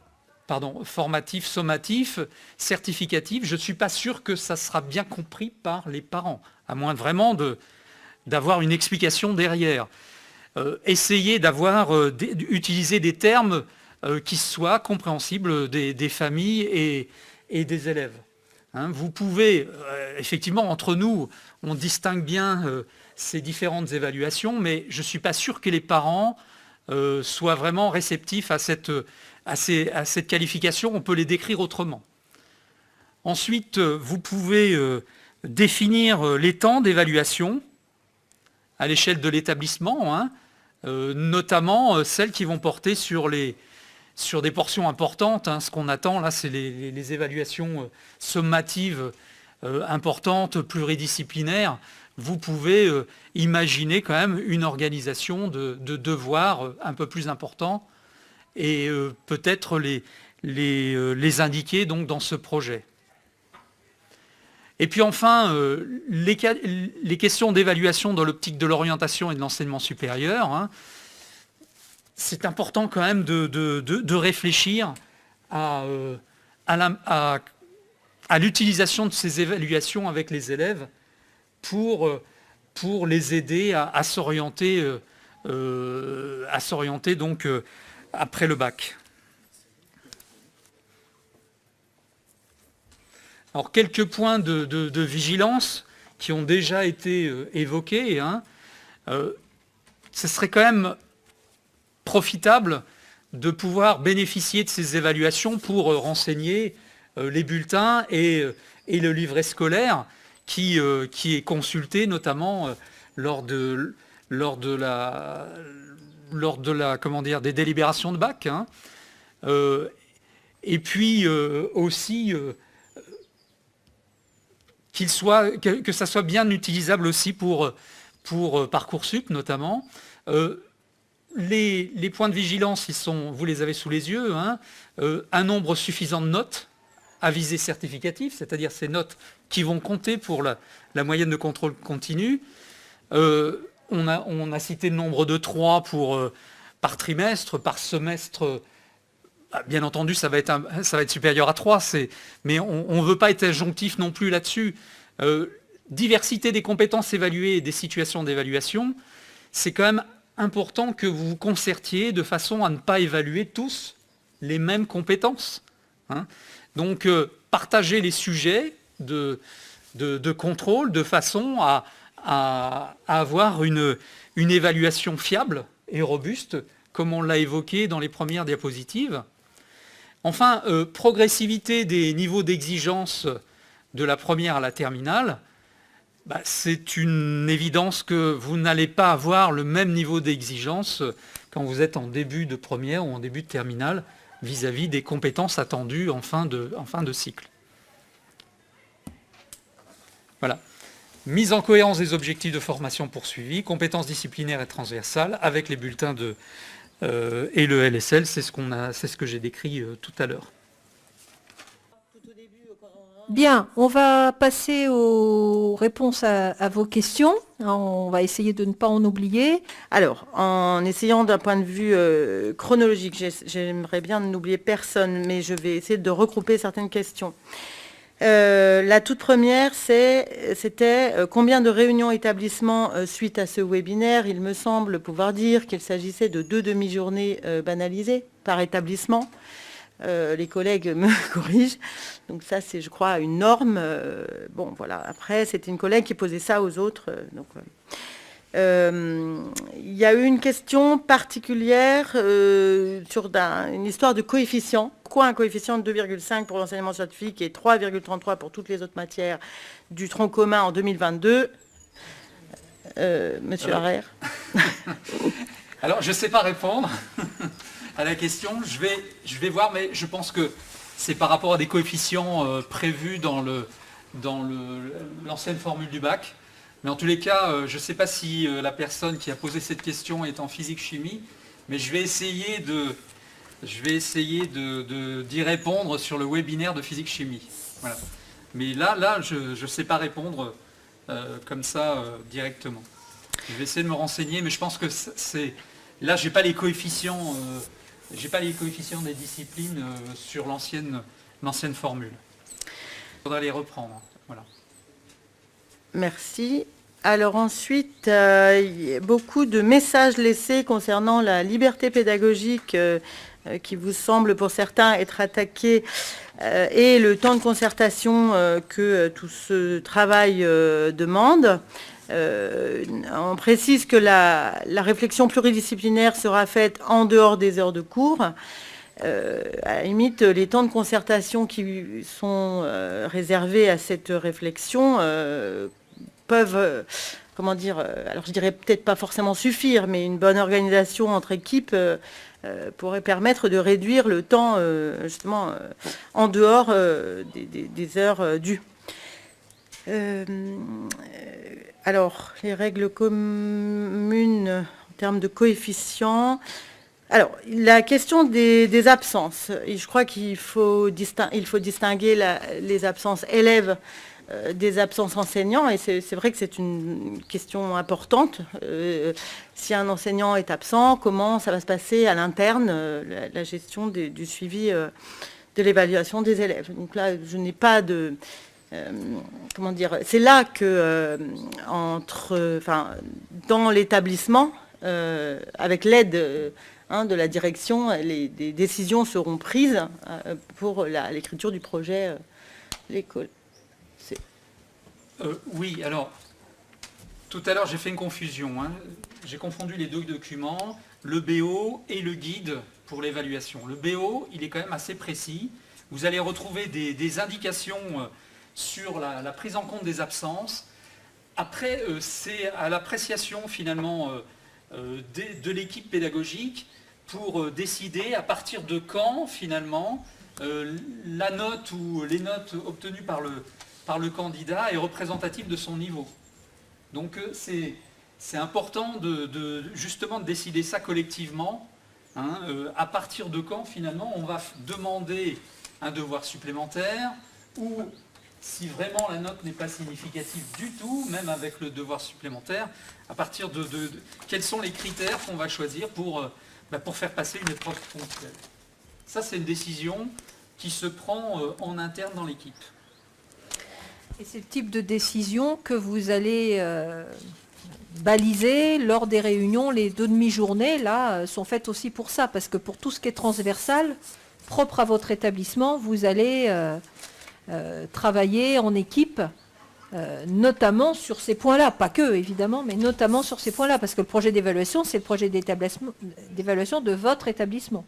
pardon, formatif, sommatif, certificatif, je ne suis pas sûr que ça sera bien compris par les parents, à moins vraiment de, d'avoir une explication derrière. Euh, essayez d'avoir, euh, d'utiliser des termes euh, qui soient compréhensibles des, des familles et, et des élèves. Hein, vous pouvez, euh, effectivement, entre nous, on distingue bien euh, ces différentes évaluations, mais je ne suis pas sûr que les parents euh, soient vraiment réceptifs à cette, à, ces, à cette qualification. On peut les décrire autrement. Ensuite, vous pouvez euh, définir les temps d'évaluation à l'échelle de l'établissement, hein, euh, notamment euh, celles qui vont porter sur, les, sur des portions importantes. Hein. Ce qu'on attend, là, c'est les, les, les évaluations euh, sommatives euh, importantes, pluridisciplinaires. Vous pouvez euh, imaginer quand même une organisation de, de devoirs euh, un peu plus importants et euh, peut-être les, les, euh, les indiquer donc, dans ce projet. Et puis enfin, euh, les, les questions d'évaluation dans l'optique de l'orientation et de l'enseignement supérieur, hein, c'est important quand même de, de, de, de réfléchir à, euh, à, la, à, à l'utilisation de ces évaluations avec les élèves pour, pour les aider à, à s'orienter euh, à s'orienter donc euh, après le bac. Alors, quelques points de, de, de vigilance qui ont déjà été euh, évoqués. Hein. Euh, ce serait quand même profitable de pouvoir bénéficier de ces évaluations pour euh, renseigner euh, les bulletins et, euh, et le livret scolaire qui, euh, qui est consulté notamment euh, lors, de, lors, de la, lors de la, comment dire, des délibérations de bac. Hein. Euh, et puis euh, aussi... Euh, Qu'il soit, que, que ça soit bien utilisable aussi pour, pour Parcoursup notamment. Euh, les, les points de vigilance, ils sont, vous les avez sous les yeux, hein, euh, un nombre suffisant de notes à visée certificative, c'est-à-dire ces notes qui vont compter pour la, la moyenne de contrôle continu. Euh, on, a, on a cité le nombre de trois pour, euh, par trimestre, par semestre. Bien entendu, ça va être, un, ça va être supérieur à trois, mais on ne veut pas être injonctif non plus là-dessus. Euh, diversité des compétences évaluées et des situations d'évaluation, c'est quand même important que vous vous concertiez de façon à ne pas évaluer tous les mêmes compétences. Hein. Donc, euh, partagez les sujets de, de, de contrôle de façon à, à, à avoir une, une évaluation fiable et robuste, comme on l'a évoqué dans les premières diapositives. Enfin, euh, progressivité des niveaux d'exigence de la première à la terminale, bah, c'est une évidence que vous n'allez pas avoir le même niveau d'exigence quand vous êtes en début de première ou en début de terminale vis-à-vis des compétences attendues en fin de, en fin de cycle. Voilà. Mise en cohérence des objectifs de formation poursuivis, compétences disciplinaires et transversales avec les bulletins de... Euh, et le L S L, c'est ce, qu'on a, c'est ce que j'ai décrit euh, tout à l'heure. Bien, on va passer aux réponses à, à vos questions. On va essayer de ne pas en oublier. Alors, en essayant d'un point de vue euh, chronologique, j'aimerais bien n'oublier personne, mais je vais essayer de regrouper certaines questions. Euh, la toute première, c'était euh, combien de réunions établissements euh, suite à ce webinaire. Il me semble pouvoir dire qu'il s'agissait de deux demi-journées euh, banalisées par établissement. Euh, les collègues me corrigent. Donc ça, c'est, je crois, une norme. Euh, bon, voilà. Après, c'était une collègue qui posait ça aux autres. Euh, donc, euh, Euh, il y a eu une question particulière euh, sur un, une histoire de coefficient. Pourquoi un coefficient de deux virgule cinq pour l'enseignement scientifique et trois virgule trente-trois pour toutes les autres matières du tronc commun en deux mille vingt-deux euh, Monsieur Alors, Harrer. Alors, je ne sais pas répondre à la question. Je vais, je vais voir, mais je pense que c'est par rapport à des coefficients euh, prévus dans le, dans le, l'ancienne formule du bac. Mais en tous les cas, euh, je ne sais pas si euh, la personne qui a posé cette question est en physique-chimie, mais je vais essayer de, je vais essayer de, de, d'y répondre sur le webinaire de physique-chimie. Voilà. Mais là, là, je ne sais pas répondre euh, comme ça euh, directement. Je vais essayer de me renseigner, mais je pense que c'est... Là, je n'ai pas les coefficients Je n'ai pas les coefficients des disciplines euh, sur l'ancienne l'ancienne formule. Il faudra les reprendre. Voilà. Merci. Alors ensuite, euh, il y a beaucoup de messages laissés concernant la liberté pédagogique euh, euh, qui vous semble pour certains être attaquée euh, et le temps de concertation euh, que euh, tout ce travail euh, demande. Euh, on précise que la, la réflexion pluridisciplinaire sera faite en dehors des heures de cours. Euh, à la limite, les temps de concertation qui sont euh, réservés à cette réflexion euh, peuvent, euh, comment dire, euh, alors je dirais peut-être pas forcément suffire, mais une bonne organisation entre équipes euh, euh, pourrait permettre de réduire le temps euh, justement euh, en dehors euh, des, des, des heures euh, dues. Euh, alors, les règles communes en termes de coefficients. Alors, la question des, des absences. Et je crois qu'il faut, disting, il faut distinguer la, les absences élèves euh, des absences enseignants. Et c'est vrai que c'est une question importante. Euh, si un enseignant est absent, comment ça va se passer à l'interne, euh, la, la gestion des, du suivi euh, de l'évaluation des élèves. Donc là, je n'ai pas de... Euh, comment dire, c'est là que euh, entre, enfin, dans l'établissement, euh, avec l'aide euh, hein, de la direction, les, des décisions seront prises euh, pour l'écriture du projet euh, l'école. Euh, oui, alors tout à l'heure j'ai fait une confusion. Hein. J'ai confondu les deux documents, le B O et le guide pour l'évaluation. Le B O, il est quand même assez précis. Vous allez retrouver des, des indications euh, sur la, la prise en compte des absences. Après, euh, c'est à l'appréciation finalement euh, euh, de, de l'équipe pédagogique pour euh, décider à partir de quand finalement euh, la note ou les notes obtenues par le, par le candidat est représentative de son niveau. Donc euh, c'est important de, de, justement de décider ça collectivement, hein, euh, à partir de quand finalement on va demander un devoir supplémentaire ou si vraiment la note n'est pas significative du tout, même avec le devoir supplémentaire, à partir de, de, de quels sont les critères qu'on va choisir pour, euh, bah, pour faire passer une épreuve ponctuelle. Ça, c'est une décision qui se prend euh, en interne dans l'équipe. Et c'est le type de décision que vous allez euh, baliser lors des réunions. Les deux demi-journées, là, sont faites aussi pour ça, parce que pour tout ce qui est transversal, propre à votre établissement, vous allez... Euh, Euh, travailler en équipe, euh, notamment sur ces points-là, pas que évidemment, mais notamment sur ces points-là, parce que le projet d'évaluation, c'est le projet d'évaluation de votre établissement.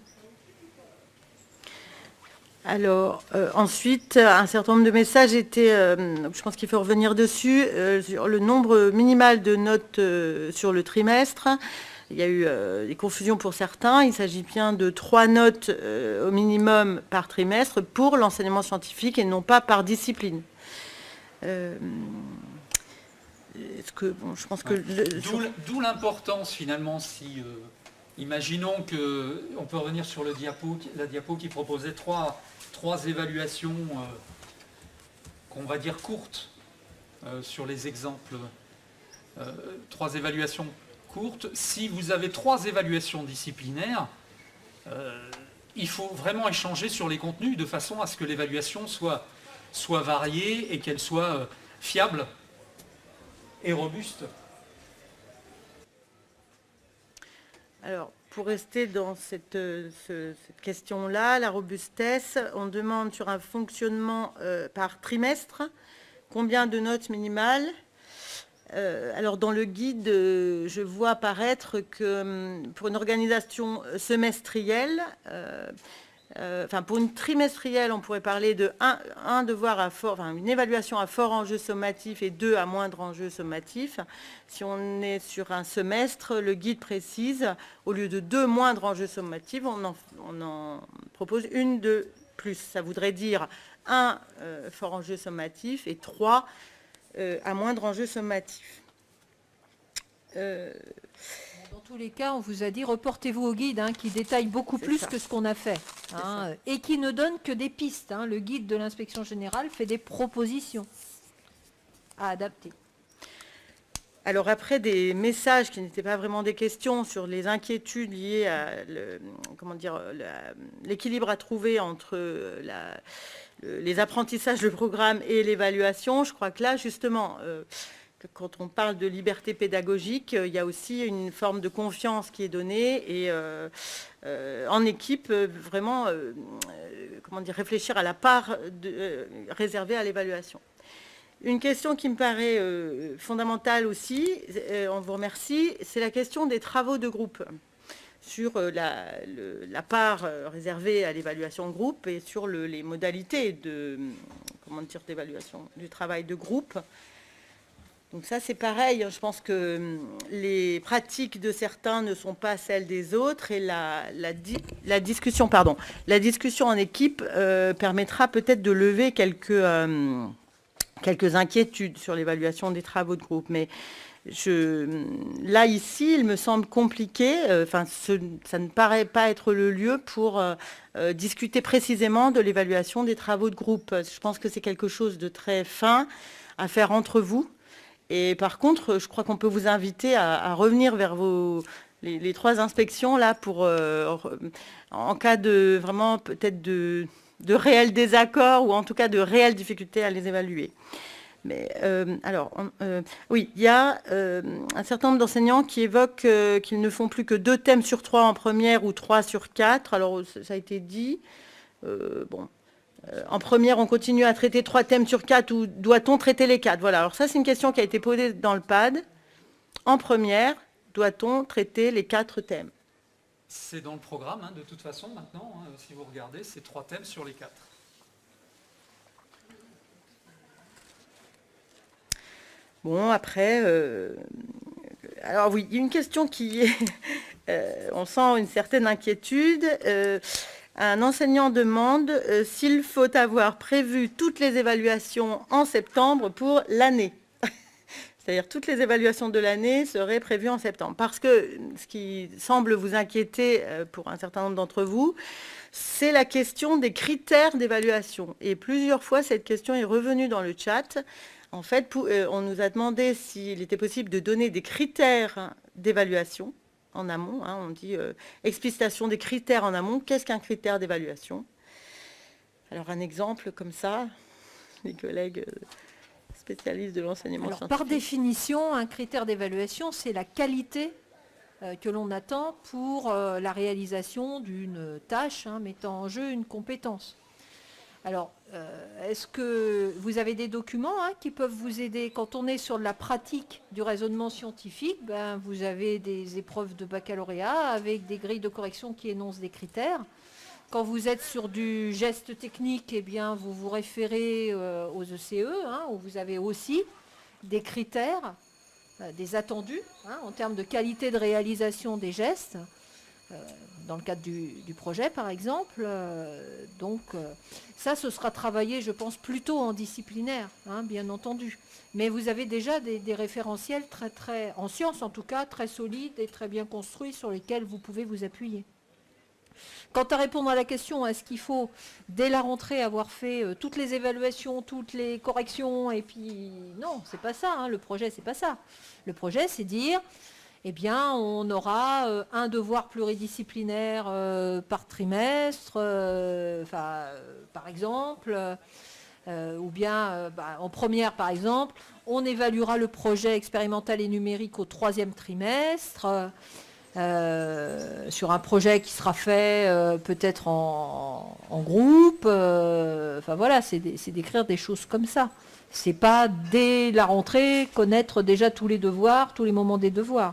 Alors, euh, ensuite, un certain nombre de messages étaient, euh, je pense qu'il faut revenir dessus, euh, sur le nombre minimal de notes euh, sur le trimestre. Il y a eu euh, des confusions pour certains. Il s'agit bien de trois notes euh, au minimum par trimestre pour l'enseignement scientifique et non pas par discipline. Euh, est-ce que, bon, je pense que... Ouais. D'où l'importance finalement, si... Euh, imaginons qu'on peut revenir sur le diapo, la diapo qui proposait trois, trois évaluations euh, qu'on va dire courtes euh, sur les exemples. Euh, trois évaluations courte. Si vous avez trois évaluations disciplinaires, euh, il faut vraiment échanger sur les contenus de façon à ce que l'évaluation soit, soit variée et qu'elle soit euh, fiable et robuste. Alors, pour rester dans cette, ce, cette question-là, la robustesse, on demande sur un fonctionnement euh, par trimestre, combien de notes minimales? Euh, alors dans le guide, euh, je vois apparaître que euh, pour une organisation semestrielle, euh, euh, enfin pour une trimestrielle, on pourrait parler de un, un devoir à fort, enfin une évaluation à fort enjeu sommatif et deux à moindre enjeu sommatif. Si on est sur un semestre, le guide précise, au lieu de deux moindres enjeux sommatifs, on en, on en propose une de plus. Ça voudrait dire un euh, fort enjeu sommatif et trois Euh, à moindre enjeu sommatif. Euh... Dans tous les cas, on vous a dit, reportez-vous au guide hein, qui détaille beaucoup plus ça. que ce qu'on a fait hein, et qui ne donne que des pistes. Hein. Le guide de l'inspection générale fait des propositions à adapter. Alors après des messages qui n'étaient pas vraiment des questions sur les inquiétudes liées à le, comment dire, l'équilibre à trouver entre la, le, les apprentissages, le programme et l'évaluation, je crois que là, justement, euh, quand on parle de liberté pédagogique, il y a aussi une forme de confiance qui est donnée et euh, euh, en équipe, vraiment, euh, comment dire, réfléchir à la part de, euh, réservée à l'évaluation. Une question qui me paraît euh, fondamentale aussi, euh, on vous remercie, c'est la question des travaux de groupe, sur euh, la, le, la part euh, réservée à l'évaluation de groupe et sur le, les modalités de, comment dire, d'évaluation du travail de groupe. Donc ça, c'est pareil, je pense que les pratiques de certains ne sont pas celles des autres et la, la, la, discussion, pardon, la discussion en équipe euh, permettra peut-être de lever quelques... Euh, quelques inquiétudes sur l'évaluation des travaux de groupe. Mais je, là, ici, il me semble compliqué, euh, enfin, ce, ça ne paraît pas être le lieu pour euh, euh, discuter précisément de l'évaluation des travaux de groupe. Je pense que c'est quelque chose de très fin à faire entre vous. Et par contre, je crois qu'on peut vous inviter à, à revenir vers vos... Les, les trois inspections, là, pour... Euh, en cas de... Vraiment, peut-être de... de réels désaccords ou en tout cas de réelles difficultés à les évaluer. Mais euh, alors, on, euh, oui, il y a euh, un certain nombre d'enseignants qui évoquent euh, qu'ils ne font plus que deux thèmes sur trois en première ou trois sur quatre. Alors, ça a été dit. Euh, bon, euh, en première, on continue à traiter trois thèmes sur quatre ou doit-on traiter les quatre? Voilà, alors ça, c'est une question qui a été posée dans le P A D. En première, doit-on traiter les quatre thèmes? C'est dans le programme, hein, de toute façon, maintenant, hein, si vous regardez, c'est trois thèmes sur les quatre. Bon, après, euh, alors oui, il y a une question qui est, euh, on sent une certaine inquiétude. Euh, un enseignant demande euh, s'il faut avoir prévu toutes les évaluations en septembre pour l'année. C'est-à-dire toutes les évaluations de l'année seraient prévues en septembre. Parce que ce qui semble vous inquiéter pour un certain nombre d'entre vous, c'est la question des critères d'évaluation. Et plusieurs fois, cette question est revenue dans le chat. En fait, pour, euh, on nous a demandé s'il était possible de donner des critères d'évaluation en amont. Hein, on dit euh, explicitation des critères en amont. Qu'est-ce qu'un critère d'évaluation? Alors, un exemple comme ça, les collègues... Euh, spécialiste de l'enseignement scientifique. Par définition, un critère d'évaluation, c'est la qualité euh, que l'on attend pour euh, la réalisation d'une tâche hein, mettant en jeu une compétence. Alors, euh, est-ce que vous avez des documents hein, qui peuvent vous aider? Quand on est sur de la pratique du raisonnement scientifique, ben, vous avez des épreuves de baccalauréat avec des grilles de correction qui énoncent des critères. Quand vous êtes sur du geste technique, eh bien, vous vous référez euh, aux E C E, hein, où vous avez aussi des critères, euh, des attendus, hein, en termes de qualité de réalisation des gestes, euh, dans le cadre du, du projet, par exemple. Euh, donc, euh, ça, ce sera travaillé, je pense, plutôt en disciplinaire, hein, bien entendu. Mais vous avez déjà des, des référentiels très, très, en sciences en tout cas, très solides et très bien construits sur lesquels vous pouvez vous appuyer. Quant à répondre à la question, est-ce qu'il faut, dès la rentrée, avoir fait euh, toutes les évaluations, toutes les corrections, et puis non, c'est pas ça, hein, le projet, c'est pas ça. Le projet, c'est dire, eh bien, on aura euh, un devoir pluridisciplinaire euh, par trimestre, euh, enfin, euh, par exemple, euh, ou bien, euh, bah, en première, par exemple, on évaluera le projet expérimental et numérique au troisième trimestre, euh, Euh, sur un projet qui sera fait euh, peut-être en, en groupe. Euh, enfin voilà, c'est d'écrire des choses comme ça. C'est pas dès la rentrée connaître déjà tous les devoirs, tous les moments des devoirs.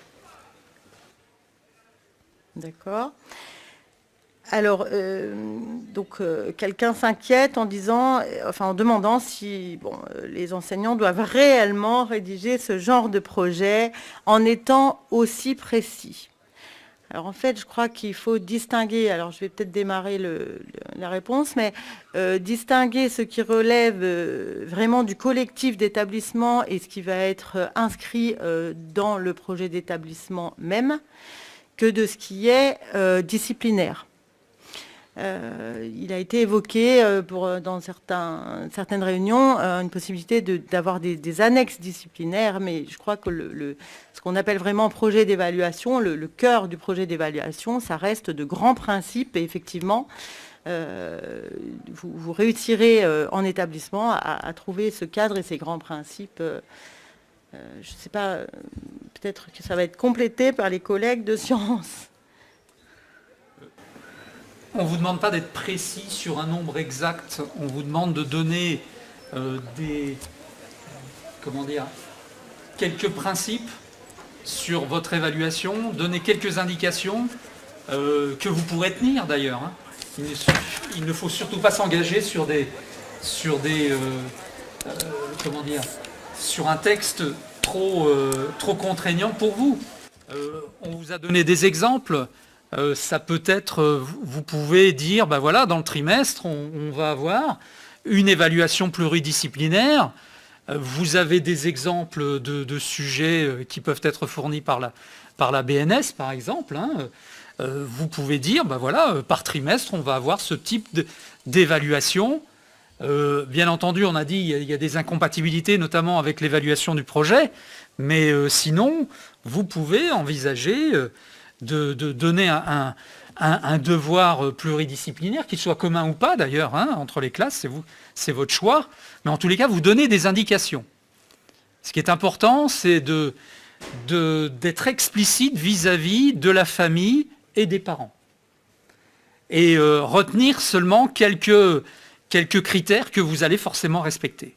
D'accord. Alors, euh, donc, euh, quelqu'un s'inquiète en disant, enfin, en demandant si bon, euh, les enseignants doivent réellement rédiger ce genre de projet en étant aussi précis. Alors, en fait, je crois qu'il faut distinguer, alors je vais peut-être démarrer le, le, la réponse, mais euh, distinguer ce qui relève euh, vraiment du collectif d'établissement et ce qui va être inscrit euh, dans le projet d'établissement même, que de ce qui est euh, disciplinaire. Euh, il a été évoqué euh, pour, dans certains, certaines réunions euh, une possibilité de, d'avoir des, des annexes disciplinaires, mais je crois que le, le, ce qu'on appelle vraiment projet d'évaluation, le, le cœur du projet d'évaluation, ça reste de grands principes et effectivement, euh, vous, vous réussirez euh, en établissement à, à trouver ce cadre et ces grands principes. Euh, euh, je ne sais pas, euh, peut-être que ça va être complété par les collègues de sciences. On ne vous demande pas d'être précis sur un nombre exact, on vous demande de donner euh, des, comment dire, quelques principes sur votre évaluation, donner quelques indications euh, que vous pourrez tenir d'ailleurs. Hein. Il, il ne faut surtout pas s'engager sur des, sur des, euh, euh, comment dire, sur un texte trop, euh, trop contraignant pour vous. Euh, on vous a donné des exemples. Euh, ça peut être, euh, vous pouvez dire, ben voilà, dans le trimestre, on, on va avoir une évaluation pluridisciplinaire. Euh, vous avez des exemples de, de sujets euh, qui peuvent être fournis par la, par la B N S, par exemple. Hein. Euh, vous pouvez dire, ben voilà, euh, par trimestre, on va avoir ce type de, d'évaluation. Euh, bien entendu, on a dit, il y a, il y a des incompatibilités, notamment avec l'évaluation du projet. Mais euh, sinon, vous pouvez envisager... Euh, De, de donner un, un, un devoir pluridisciplinaire, qu'il soit commun ou pas d'ailleurs, hein, entre les classes, c'est, vous, c'est votre choix, mais en tous les cas, vous donnez des indications. Ce qui est important, c'est de, de, d'être explicite vis-à-vis de la famille et des parents. Et euh, retenir seulement quelques, quelques critères que vous allez forcément respecter.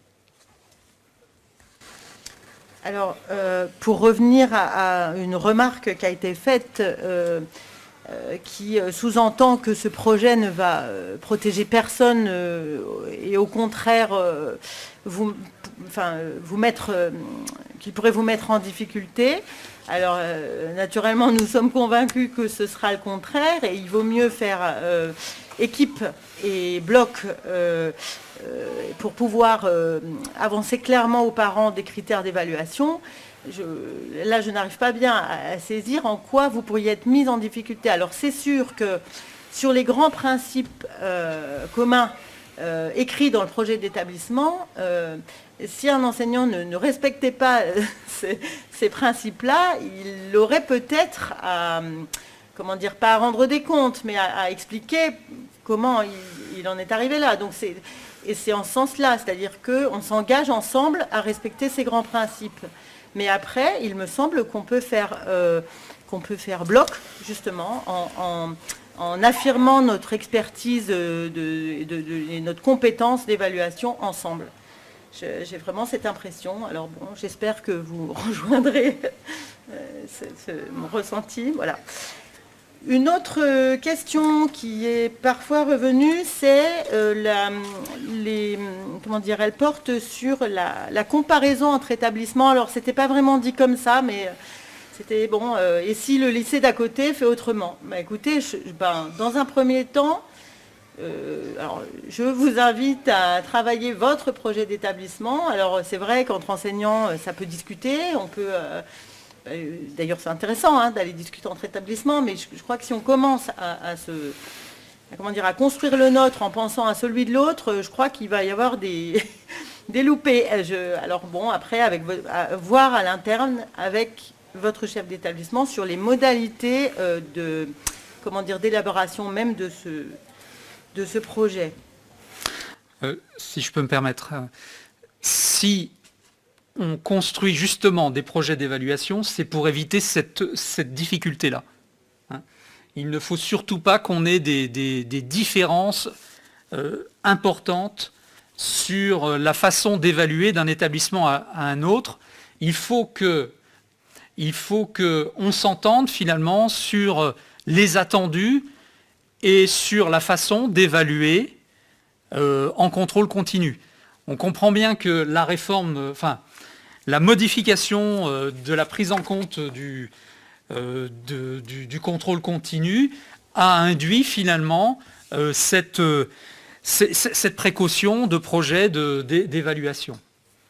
Alors, euh, pour revenir à, à une remarque qui a été faite, euh, euh, qui sous-entend que ce projet ne va euh, protéger personne euh, et au contraire, euh, vous, enfin, vous mettre, euh, qu'il pourrait vous mettre en difficulté. Alors, euh, naturellement, nous sommes convaincus que ce sera le contraire et il vaut mieux faire euh, équipe et bloc euh, euh, pour pouvoir euh, avancer clairement aux parents des critères d'évaluation. Je, là, je n'arrive pas bien à, à saisir en quoi vous pourriez être mis en difficulté. Alors, c'est sûr que sur les grands principes euh, communs euh, écrits dans le projet d'établissement, euh, si un enseignant ne, ne respectait pas euh, ces, ces principes-là, il aurait peut-être à, comment dire, pas à rendre des comptes, mais à, à expliquer comment il, il en est arrivé là. Donc c'est, et c'est en ce sens-là, c'est-à-dire qu'on s'engage ensemble à respecter ces grands principes. Mais après, il me semble qu'on peut faire, euh, qu'on peut faire bloc, justement, en, en, en affirmant notre expertise de, de, de, de, et notre compétence d'évaluation ensemble. Je, j'ai vraiment cette impression. Alors bon, j'espère que vous rejoindrez euh, ce, ce, mon ressenti. Voilà. Une autre question qui est parfois revenue, c'est euh, la, les, comment dire, elle porte sur la, la comparaison entre établissements. Alors, c'était pas vraiment dit comme ça, mais c'était bon. Euh, et si le lycée d'à côté fait autrement? Bah, écoutez, je, ben, dans un premier temps, euh, alors, je vous invite à travailler votre projet d'établissement. Alors, c'est vrai qu'entre enseignants, ça peut discuter, on peut. Euh, D'ailleurs, c'est intéressant hein, d'aller discuter entre établissements, mais je, je crois que si on commence à, à, se, à, comment dire, à construire le nôtre en pensant à celui de l'autre, je crois qu'il va y avoir des, des loupés. Je, alors bon, après, avec, à voir à l'interne avec votre chef d'établissement sur les modalités euh, de, comment dire, d'élaboration même de ce, de ce projet. Euh, si je peux me permettre, euh, si on construit justement des projets d'évaluation, c'est pour éviter cette, cette difficulté-là. Hein. Il ne faut surtout pas qu'on ait des, des, des différences euh, importantes sur la façon d'évaluer d'un établissement à, à un autre. Il faut que, il faut qu'on s'entende finalement sur les attendus et sur la façon d'évaluer euh, en contrôle continu. On comprend bien que la réforme, enfin, la modification euh, de la prise en compte du, euh, de, du, du contrôle continu a induit finalement euh, cette, euh, cette précaution de projet de, d'évaluation.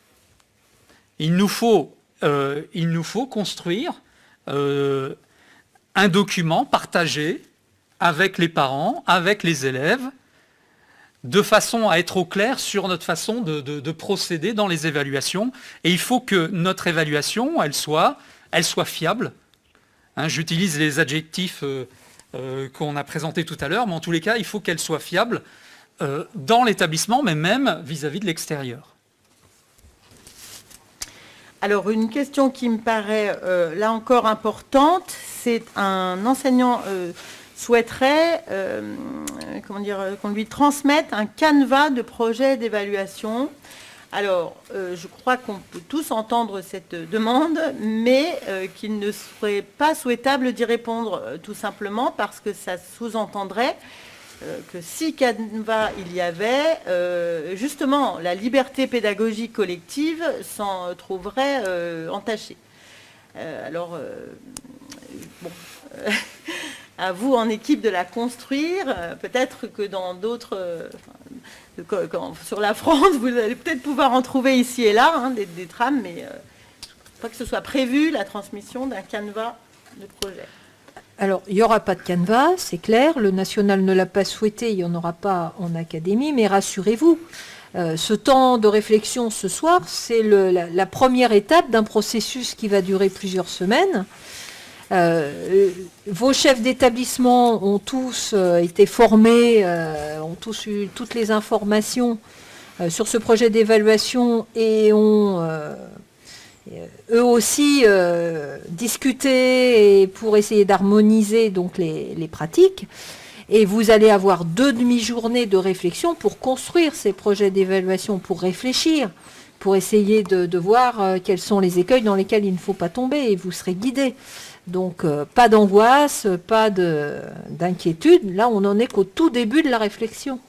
Il nous faut, euh, il nous faut construire euh, un document partagé avec les parents, avec les élèves, de façon à être au clair sur notre façon de, de, de procéder dans les évaluations. Et il faut que notre évaluation, elle soit, elle soit fiable. Hein, j'utilise les adjectifs euh, euh, qu'on a présentés tout à l'heure, mais en tous les cas, il faut qu'elle soit fiable euh, dans l'établissement, mais même vis-à-vis de l'extérieur. Alors, une question qui me paraît euh, là encore importante, c'est un enseignant euh, souhaiterait euh, comment dire, qu'on lui transmette un canevas de projet d'évaluation. Alors, euh, je crois qu'on peut tous entendre cette demande, mais euh, qu'il ne serait pas souhaitable d'y répondre euh, tout simplement parce que ça sous-entendrait euh, que si canevas il y avait, euh, justement, la liberté pédagogique collective s'en trouverait euh, entachée. Euh, alors, euh, bon... Euh, à vous en équipe de la construire. Peut-être que dans d'autres, euh, sur la France, vous allez peut-être pouvoir en trouver ici et là, hein, des, des trames, mais euh, je ne crois pas que ce soit prévu, la transmission d'un canevas de projet. Alors, il n'y aura pas de canevas, c'est clair. Le national ne l'a pas souhaité, il n'y en aura pas en académie, mais rassurez-vous, euh, ce temps de réflexion ce soir, c'est la, la première étape d'un processus qui va durer plusieurs semaines. Euh, vos chefs d'établissement ont tous euh, été formés, euh, ont tous eu toutes les informations euh, sur ce projet d'évaluation et ont euh, eux aussi euh, discuté pour essayer d'harmoniser donc les, les pratiques. Et vous allez avoir deux demi-journées de réflexion pour construire ces projets d'évaluation, pour réfléchir, pour essayer de, de voir euh, quels sont les écueils dans lesquels il ne faut pas tomber, et vous serez guidés. Donc, euh, pas d'angoisse, pas d'inquiétude. Là, on n'en est qu'au tout début de la réflexion.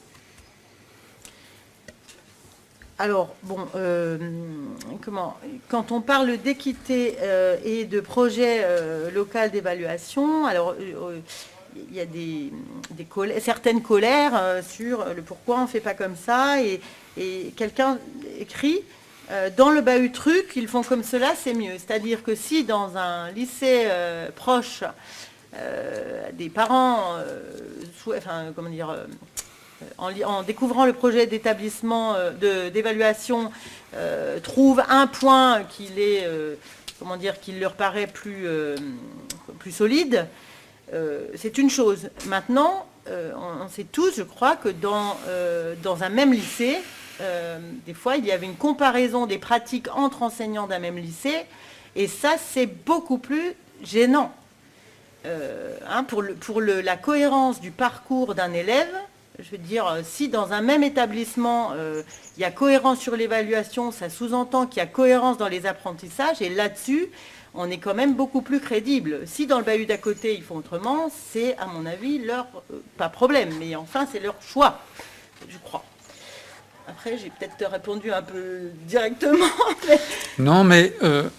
Alors, bon, euh, comment, quand on parle d'équité euh, et de projet euh, local d'évaluation, alors euh, il y a des, des colères, certaines colères euh, sur le pourquoi on ne fait pas comme ça. Et, et quelqu'un écrit... Dans le Bahut-Truc, ils font comme cela, c'est mieux. C'est-à-dire que si dans un lycée euh, proche, euh, des parents, euh, enfin, comment dire, euh, en, en découvrant le projet d'établissement, euh, d'évaluation, euh, trouvent un point qu'il est, euh, comment dire, qu'il leur paraît plus, euh, plus solide, euh, c'est une chose. Maintenant, euh, on, on sait tous, je crois, que dans, euh, dans un même lycée, Euh, des fois, il y avait une comparaison des pratiques entre enseignants d'un même lycée, et ça, c'est beaucoup plus gênant. Euh, hein, pour le, pour le, la cohérence du parcours d'un élève, je veux dire, si dans un même établissement, euh, il y a cohérence sur l'évaluation, ça sous-entend qu'il y a cohérence dans les apprentissages, et là-dessus, on est quand même beaucoup plus crédible. Si dans le Bahut d'à côté, ils font autrement, c'est, à mon avis, leur, euh, pas problème, mais enfin, c'est leur choix, je crois. Après, j'ai peut-être répondu un peu directement. Mais... Non, mais euh,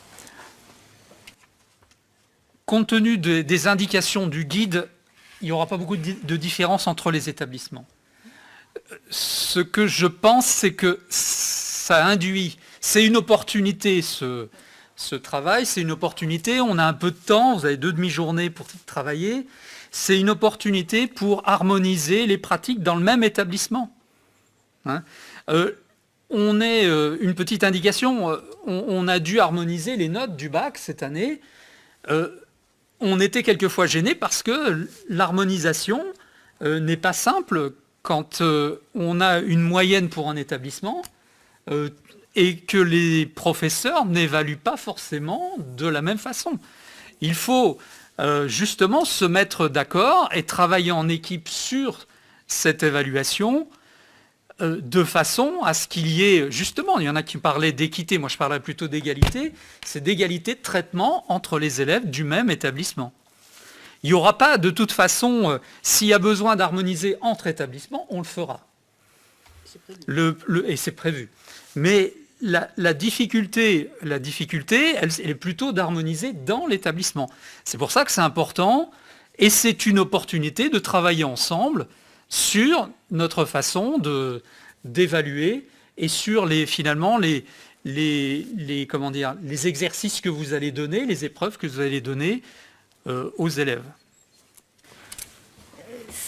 compte tenu de, des indications du guide, il n'y aura pas beaucoup de, de différence entre les établissements. Ce que je pense, c'est que ça induit, c'est une opportunité, ce, ce travail, c'est une opportunité, on a un peu de temps, vous avez deux demi-journées pour travailler, c'est une opportunité pour harmoniser les pratiques dans le même établissement. Hein euh, on est euh, une petite indication, euh, on, on a dû harmoniser les notes du bac cette année. Euh, on était quelquefois gêné parce que l'harmonisation euh, n'est pas simple quand euh, on a une moyenne pour un établissement euh, et que les professeurs n'évaluent pas forcément de la même façon. Il faut euh, justement se mettre d'accord et travailler en équipe sur cette évaluation de façon à ce qu'il y ait, justement, il y en a qui parlaient d'équité, moi je parlerais plutôt d'égalité, c'est d'égalité de traitement entre les élèves du même établissement. Il n'y aura pas, de toute façon, euh, s'il y a besoin d'harmoniser entre établissements, on le fera. Le, le, et c'est prévu. Mais la, la difficulté, la difficulté elle, elle est plutôt d'harmoniser dans l'établissement. C'est pour ça que c'est important, et c'est une opportunité de travailler ensemble sur notre façon de, d'évaluer et sur les, finalement les, les, les, comment dire, les exercices que vous allez donner, les épreuves que vous allez donner euh, aux élèves.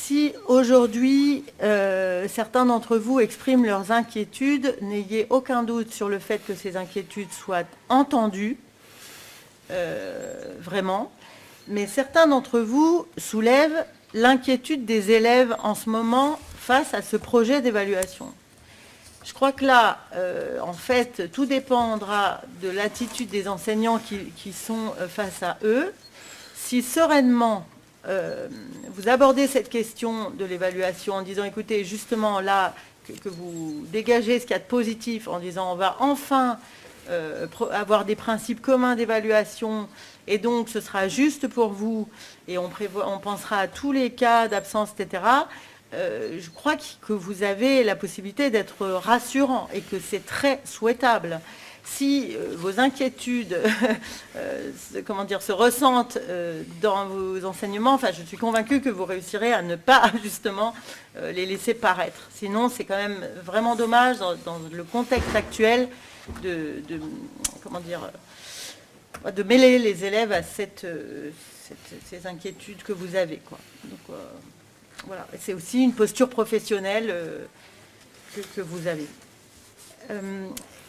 si aujourd'hui euh, certains d'entre vous expriment leurs inquiétudes, n'ayez aucun doute sur le fait que ces inquiétudes soient entendues, euh, vraiment. Mais certains d'entre vous soulèvent l'inquiétude des élèves en ce moment face à ce projet d'évaluation. Je crois que là, euh, en fait, tout dépendra de l'attitude des enseignants qui, qui sont face à eux. Si sereinement, euh, vous abordez cette question de l'évaluation en disant, écoutez, justement là, que, que vous dégagez ce qu'il y a de positif, en disant, on va enfin euh, avoir des principes communs d'évaluation, et donc ce sera juste pour vous, et on, prévoit, on pensera à tous les cas d'absence, et cetera, Euh, je crois que vous avez la possibilité d'être rassurant et que c'est très souhaitable. Si euh, vos inquiétudes euh, comment dire, se ressentent euh, dans vos enseignements, enfin, je suis convaincue que vous réussirez à ne pas justement euh, les laisser paraître. Sinon, c'est quand même vraiment dommage dans, dans le contexte actuel de, de, comment dire, de mêler les élèves à cette, cette, ces inquiétudes que vous avez, quoi. Donc, euh, voilà, c'est aussi une posture professionnelle euh, que, que vous avez. Euh,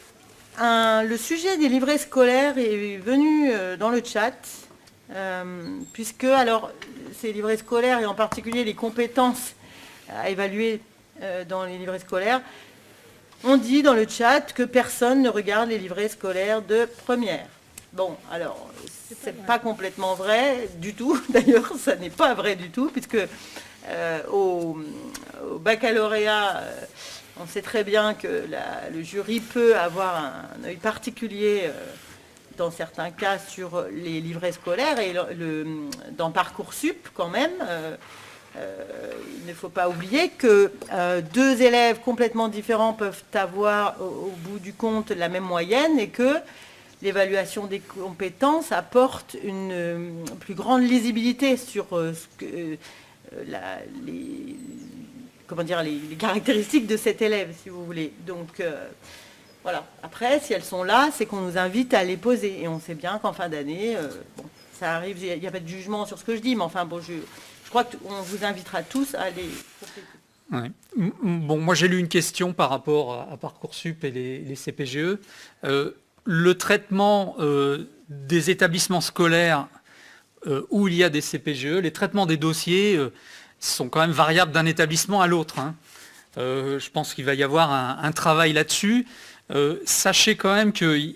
un, le sujet des livrets scolaires est venu euh, dans le chat, euh, puisque alors ces livrets scolaires et en particulier les compétences à évaluer euh, dans les livrets scolaires, on dit dans le chat que personne ne regarde les livrets scolaires de première. Bon, alors, c'est pas complètement vrai du tout. D'ailleurs, ça n'est pas vrai du tout, puisque Euh, au, au baccalauréat, euh, on sait très bien que la, le jury peut avoir un, un œil particulier euh, dans certains cas sur les livrets scolaires et le, le, dans Parcoursup quand même. Euh, euh, il ne faut pas oublier que euh, deux élèves complètement différents peuvent avoir au, au bout du compte la même moyenne et que l'évaluation des compétences apporte une euh, plus grande lisibilité sur euh, ce que... Euh, La, les, comment dire, les, les caractéristiques de cet élève, si vous voulez. Donc, euh, voilà. Après, si elles sont là, c'est qu'on nous invite à les poser. Et on sait bien qu'en fin d'année, euh, bon, ça arrive, il n'y a pas de jugement sur ce que je dis, mais enfin, bon, je, je crois qu'on vous invitera tous à les compléter. Ouais. Bon, moi, j'ai lu une question par rapport à, à Parcoursup et les, les C P G E. Euh, le traitement euh, des établissements scolaires Euh, où il y a des C P G E, les traitements des dossiers euh, sont quand même variables d'un établissement à l'autre. Hein. Euh, je pense qu'il va y avoir un, un travail là-dessus. Euh, sachez quand même qu'il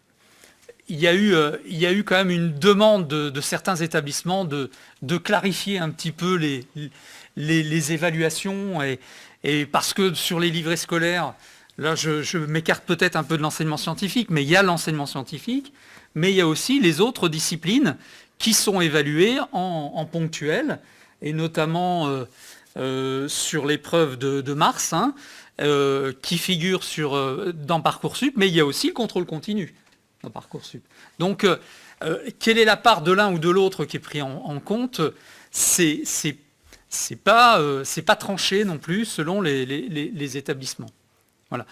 y a eu, euh, il y a eu quand même une demande de, de certains établissements de, de clarifier un petit peu les, les, les évaluations. Et, et parce que sur les livrets scolaires, là je, je m'écarte peut-être un peu de l'enseignement scientifique, mais il y a l'enseignement scientifique, mais il y a aussi les autres disciplines qui sont évalués en, en ponctuel, et notamment euh, euh, sur l'épreuve de, de mars, hein, euh, qui figure sur, euh, dans Parcoursup, mais il y a aussi le contrôle continu dans Parcoursup. Donc, euh, euh, quelle est la part de l'un ou de l'autre qui est pris en, en compte? C'est c'est c'est pas, euh, c'est pas tranché non plus selon les, les, les, les établissements. Voilà.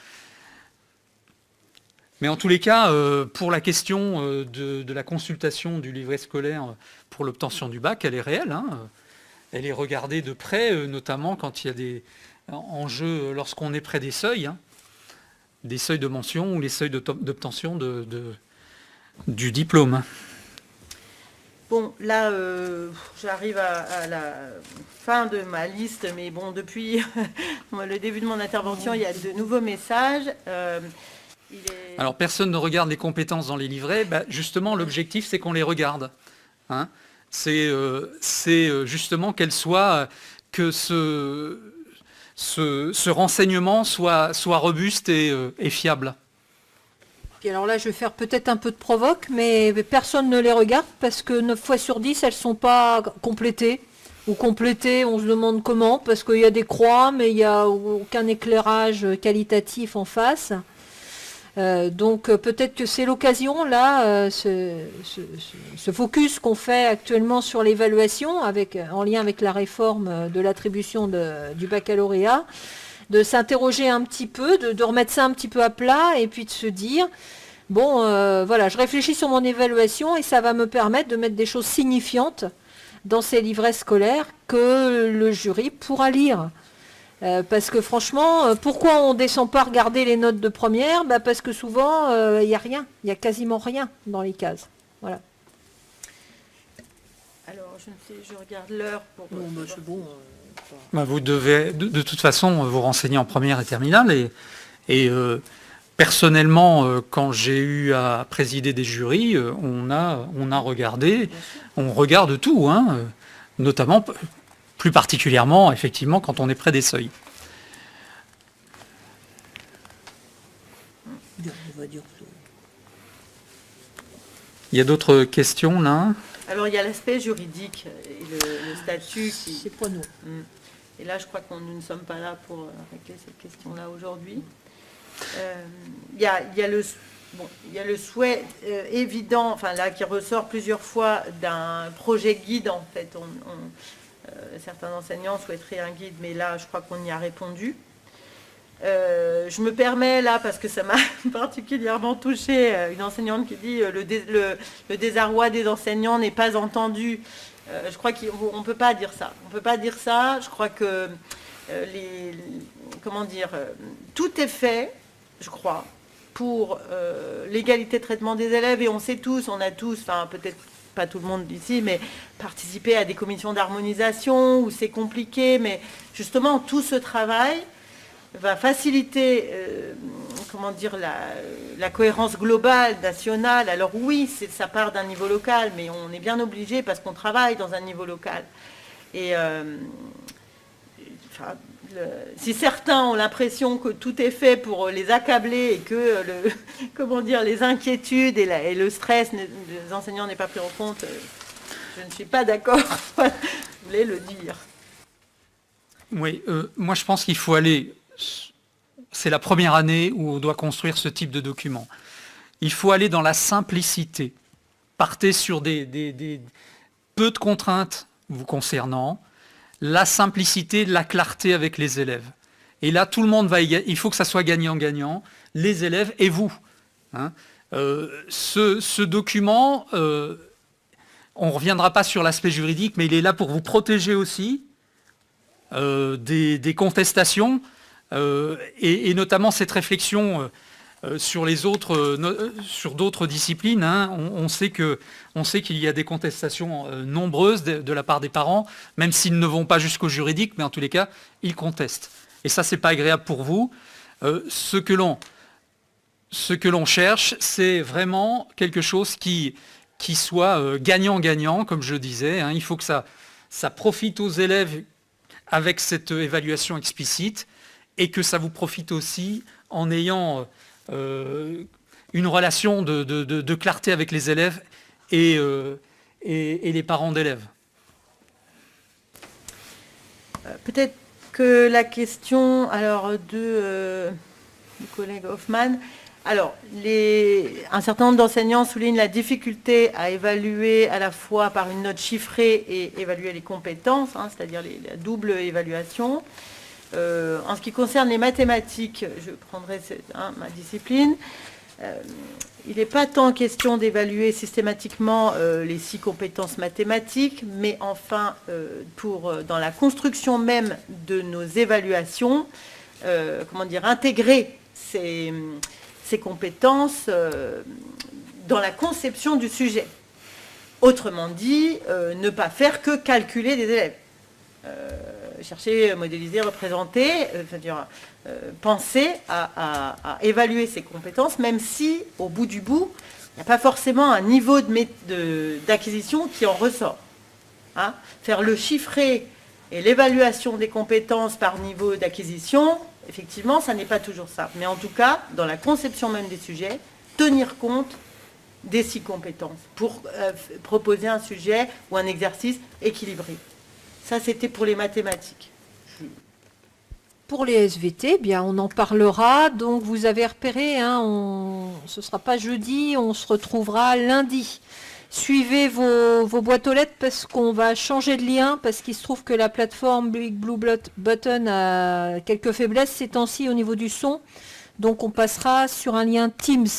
Mais en tous les cas, euh, pour la question euh, de, de la consultation du livret scolaire pour l'obtention du bac, elle est réelle. Hein. Elle est regardée de près, euh, notamment quand il y a des enjeux, lorsqu'on est près des seuils, hein, des seuils de mention ou les seuils d'obtention de, de, du diplôme. Bon, là, euh, j'arrive à, à la fin de ma liste, mais bon, depuis le début de mon intervention, il y a de nouveaux messages. Euh, Est... Alors, personne ne regarde les compétences dans les livrets. Bah, justement, l'objectif, c'est qu'on les regarde. Hein, c'est euh, justement qu'elles soient, que ce, ce, ce renseignement soit, soit robuste et, euh, et fiable. Puis alors là, je vais faire peut-être un peu de provoque, mais personne ne les regarde parce que neuf fois sur dix, elles ne sont pas complétées. Ou complétées, on se demande comment, parce qu'il y a des croix, mais il n'y a aucun éclairage qualitatif en face. Euh, donc euh, peut-être que c'est l'occasion là, euh, ce, ce, ce focus qu'on fait actuellement sur l'évaluation, avec en lien avec la réforme de l'attribution du baccalauréat, de s'interroger un petit peu, de, de remettre ça un petit peu à plat et puis de se dire, bon euh, voilà, je réfléchis sur mon évaluation et ça va me permettre de mettre des choses signifiantes dans ses livrets scolaires que le jury pourra lire. Euh, parce que franchement, euh, pourquoi on ne descend pas regarder les notes de première? Bah parce que souvent, il euh, n'y a rien, il n'y a quasiment rien dans les cases. Voilà. Alors, je ne sais, je regarde l'heure pour... Bon, bah, c'est bon. Euh, bah, vous devez, de, de toute façon, vous renseigner en première et terminale. Et, et euh, personnellement, euh, quand j'ai eu à présider des jurys, euh, on, a, on a regardé, on regarde tout, hein, euh, notamment... plus particulièrement, effectivement, quand on est près des seuils. Il y a d'autres questions, là? Alors, il y a l'aspect juridique et le, le statut qui... C'est pas nous. Et là, je crois que nous ne sommes pas là pour régler cette question-là aujourd'hui. Euh, il, y a, il, y a le, bon, il y a le souhait euh, évident, enfin là, qui ressort plusieurs fois d'un projet guide, en fait. On, on, Euh, certains enseignants souhaiteraient un guide, mais là, je crois qu'on y a répondu. Euh, je me permets, là, parce que ça m'a particulièrement touchée, une enseignante qui dit euh, le, dé, le, le désarroi des enseignants n'est pas entendu. Euh, je crois qu'on ne peut pas dire ça. On ne peut pas dire ça. Je crois que, euh, les, comment dire, euh, tout est fait, je crois, pour euh, l'égalité de traitement des élèves, et on sait tous, on a tous, enfin, peut-être pas tout le monde ici, mais participer à des commissions d'harmonisation où c'est compliqué, mais justement tout ce travail va faciliter euh, comment dire, la, la cohérence globale, nationale. Alors oui, ça part d'un niveau local, mais on est bien obligé parce qu'on travaille dans un niveau local. Et euh, enfin, le, si certains ont l'impression que tout est fait pour les accabler et que le, comment dire, les inquiétudes et, la, et le stress des enseignants n'est pas pris en compte, je ne suis pas d'accord. Je voulais le dire. Oui, euh, moi je pense qu'il faut aller... C'est la première année où on doit construire ce type de document. Il faut aller dans la simplicité. Partez sur des, des, des peu de contraintes vous concernant, la simplicité, la clarté avec les élèves. Et là, tout le monde va y... Il faut que ça soit gagnant-gagnant, les élèves et vous. Hein. Euh, ce, ce document, euh, on ne reviendra pas sur l'aspect juridique, mais il est là pour vous protéger aussi euh, des, des contestations, euh, et, et notamment cette réflexion euh, sur les autres, euh, sur d'autres disciplines. Hein. On, on sait que, on sait qu'il y a des contestations euh, nombreuses de, de la part des parents, même s'ils ne vont pas jusqu'au juridique, mais en tous les cas, ils contestent. Et ça, c'est pas agréable pour vous. Euh, ce que l'on, ce que l'on cherche, c'est vraiment quelque chose qui, qui soit euh, gagnant-gagnant, comme je disais. Hein. Il faut que ça, ça profite aux élèves avec cette évaluation explicite, et que ça vous profite aussi en ayant euh, une relation de, de, de, de clarté avec les élèves et, euh, et, et les parents d'élèves. Euh, Peut-être que la question alors, de, euh, du collègue Hoffman, alors les, un certain nombre d'enseignants soulignent la difficulté à évaluer à la fois par une note chiffrée et évaluer les compétences, hein, c'est-à-dire la double évaluation. Euh, en ce qui concerne les mathématiques, je prendrai hein, ma discipline, euh, il n'est pas tant question d'évaluer systématiquement euh, les six compétences mathématiques, mais enfin, euh, pour, dans la construction même de nos évaluations, euh, comment dire, intégrer ces, ces compétences euh, dans la conception du sujet. Autrement dit, euh, ne pas faire que calculer des élèves. Euh, chercher, modéliser, représenter, euh, c'est-à-dire euh, penser à, à, à évaluer ses compétences, même si, au bout du bout, il n'y a pas forcément un niveau d'acquisition qui en ressort. Hein, faire le chiffré et l'évaluation des compétences par niveau d'acquisition, effectivement, ça n'est pas toujours ça. Mais en tout cas, dans la conception même des sujets, tenir compte des six compétences pour euh, proposer un sujet ou un exercice équilibré. Ça, c'était pour les mathématiques. Pour les S V T, bien, on en parlera. Donc, vous avez repéré, hein, on... ce ne sera pas jeudi, on se retrouvera lundi. Suivez vos, vos boîtes aux lettres parce qu'on va changer de lien, parce qu'il se trouve que la plateforme Big Blue Button a quelques faiblesses ces temps-ci au niveau du son. Donc, on passera sur un lien Teams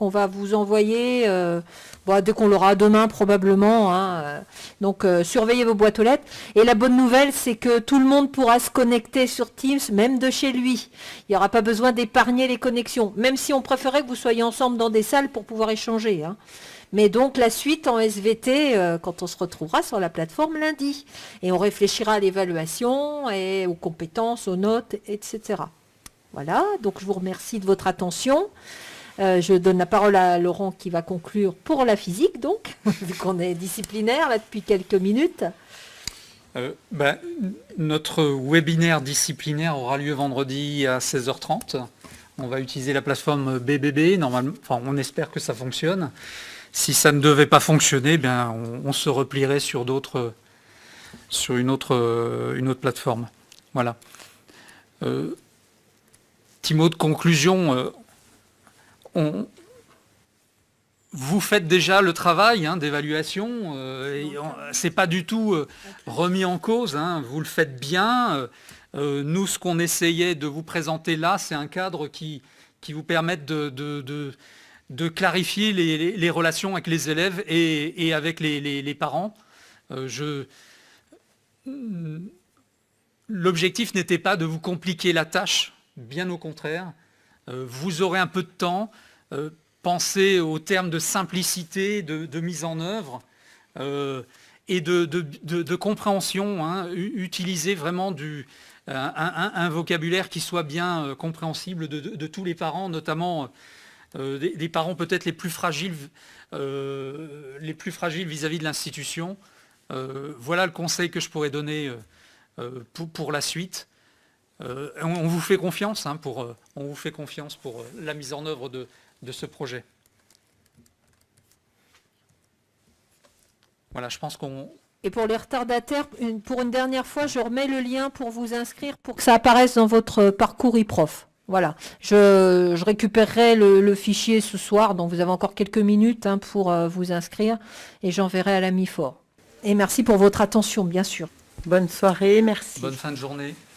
qu'on va vous envoyer, euh, bon, dès qu'on l'aura demain probablement. Hein, euh, donc euh, surveillez vos boîtes aux lettres. Et la bonne nouvelle, c'est que tout le monde pourra se connecter sur Teams, même de chez lui. Il n'y aura pas besoin d'épargner les connexions, même si on préférait que vous soyez ensemble dans des salles pour pouvoir échanger. Hein. Mais donc la suite en S V T, euh, quand on se retrouvera sur la plateforme lundi. Et on réfléchira à l'évaluation et aux compétences, aux notes, et cetera. Voilà, donc je vous remercie de votre attention. Euh, je donne la parole à Laurent qui va conclure pour la physique, donc, vu qu'on est disciplinaire là depuis quelques minutes. Euh, ben, notre webinaire disciplinaire aura lieu vendredi à seize heures trente. On va utiliser la plateforme B B B. Normalement, enfin, on espère que ça fonctionne. Si ça ne devait pas fonctionner, bien, on, on se replierait sur d'autres, sur une autre, une autre plateforme. Voilà. Euh, petit mot de conclusion. Euh, on, vous faites déjà le travail hein, d'évaluation. Euh, c'est pas du tout euh, remis en cause. Hein, vous le faites bien. Euh, nous, ce qu'on essayait de vous présenter là, c'est un cadre qui, qui vous permette de, de, de de clarifier les, les, les relations avec les élèves et, et avec les, les, les parents. Euh, je... L'objectif n'était pas de vous compliquer la tâche, bien au contraire. Euh, vous aurez un peu de temps. Euh, pensez aux termes de simplicité, de, de mise en œuvre euh, et de, de, de, de compréhension. Hein. Utilisez vraiment du, un, un, un vocabulaire qui soit bien euh, compréhensible de, de, de tous les parents, notamment Euh, des, des parents peut-être les plus fragiles, euh, les plus fragiles vis-à-vis de l'institution. Euh, voilà le conseil que je pourrais donner euh, pour, pour la suite. Euh, on, on vous fait confiance, hein, pour, euh, on vous fait confiance pour euh, la mise en œuvre de, de ce projet. Voilà, je pense qu'on... Et pour les retardataires, une, pour une dernière fois, je remets le lien pour vous inscrire pour que ça apparaisse dans votre parcours e-prof. Voilà, je, je récupérerai le, le fichier ce soir, donc vous avez encore quelques minutes hein, pour euh, vous inscrire et j'enverrai à la MIFOR. Et merci pour votre attention, bien sûr. Bonne soirée, merci. Bonne fin de journée.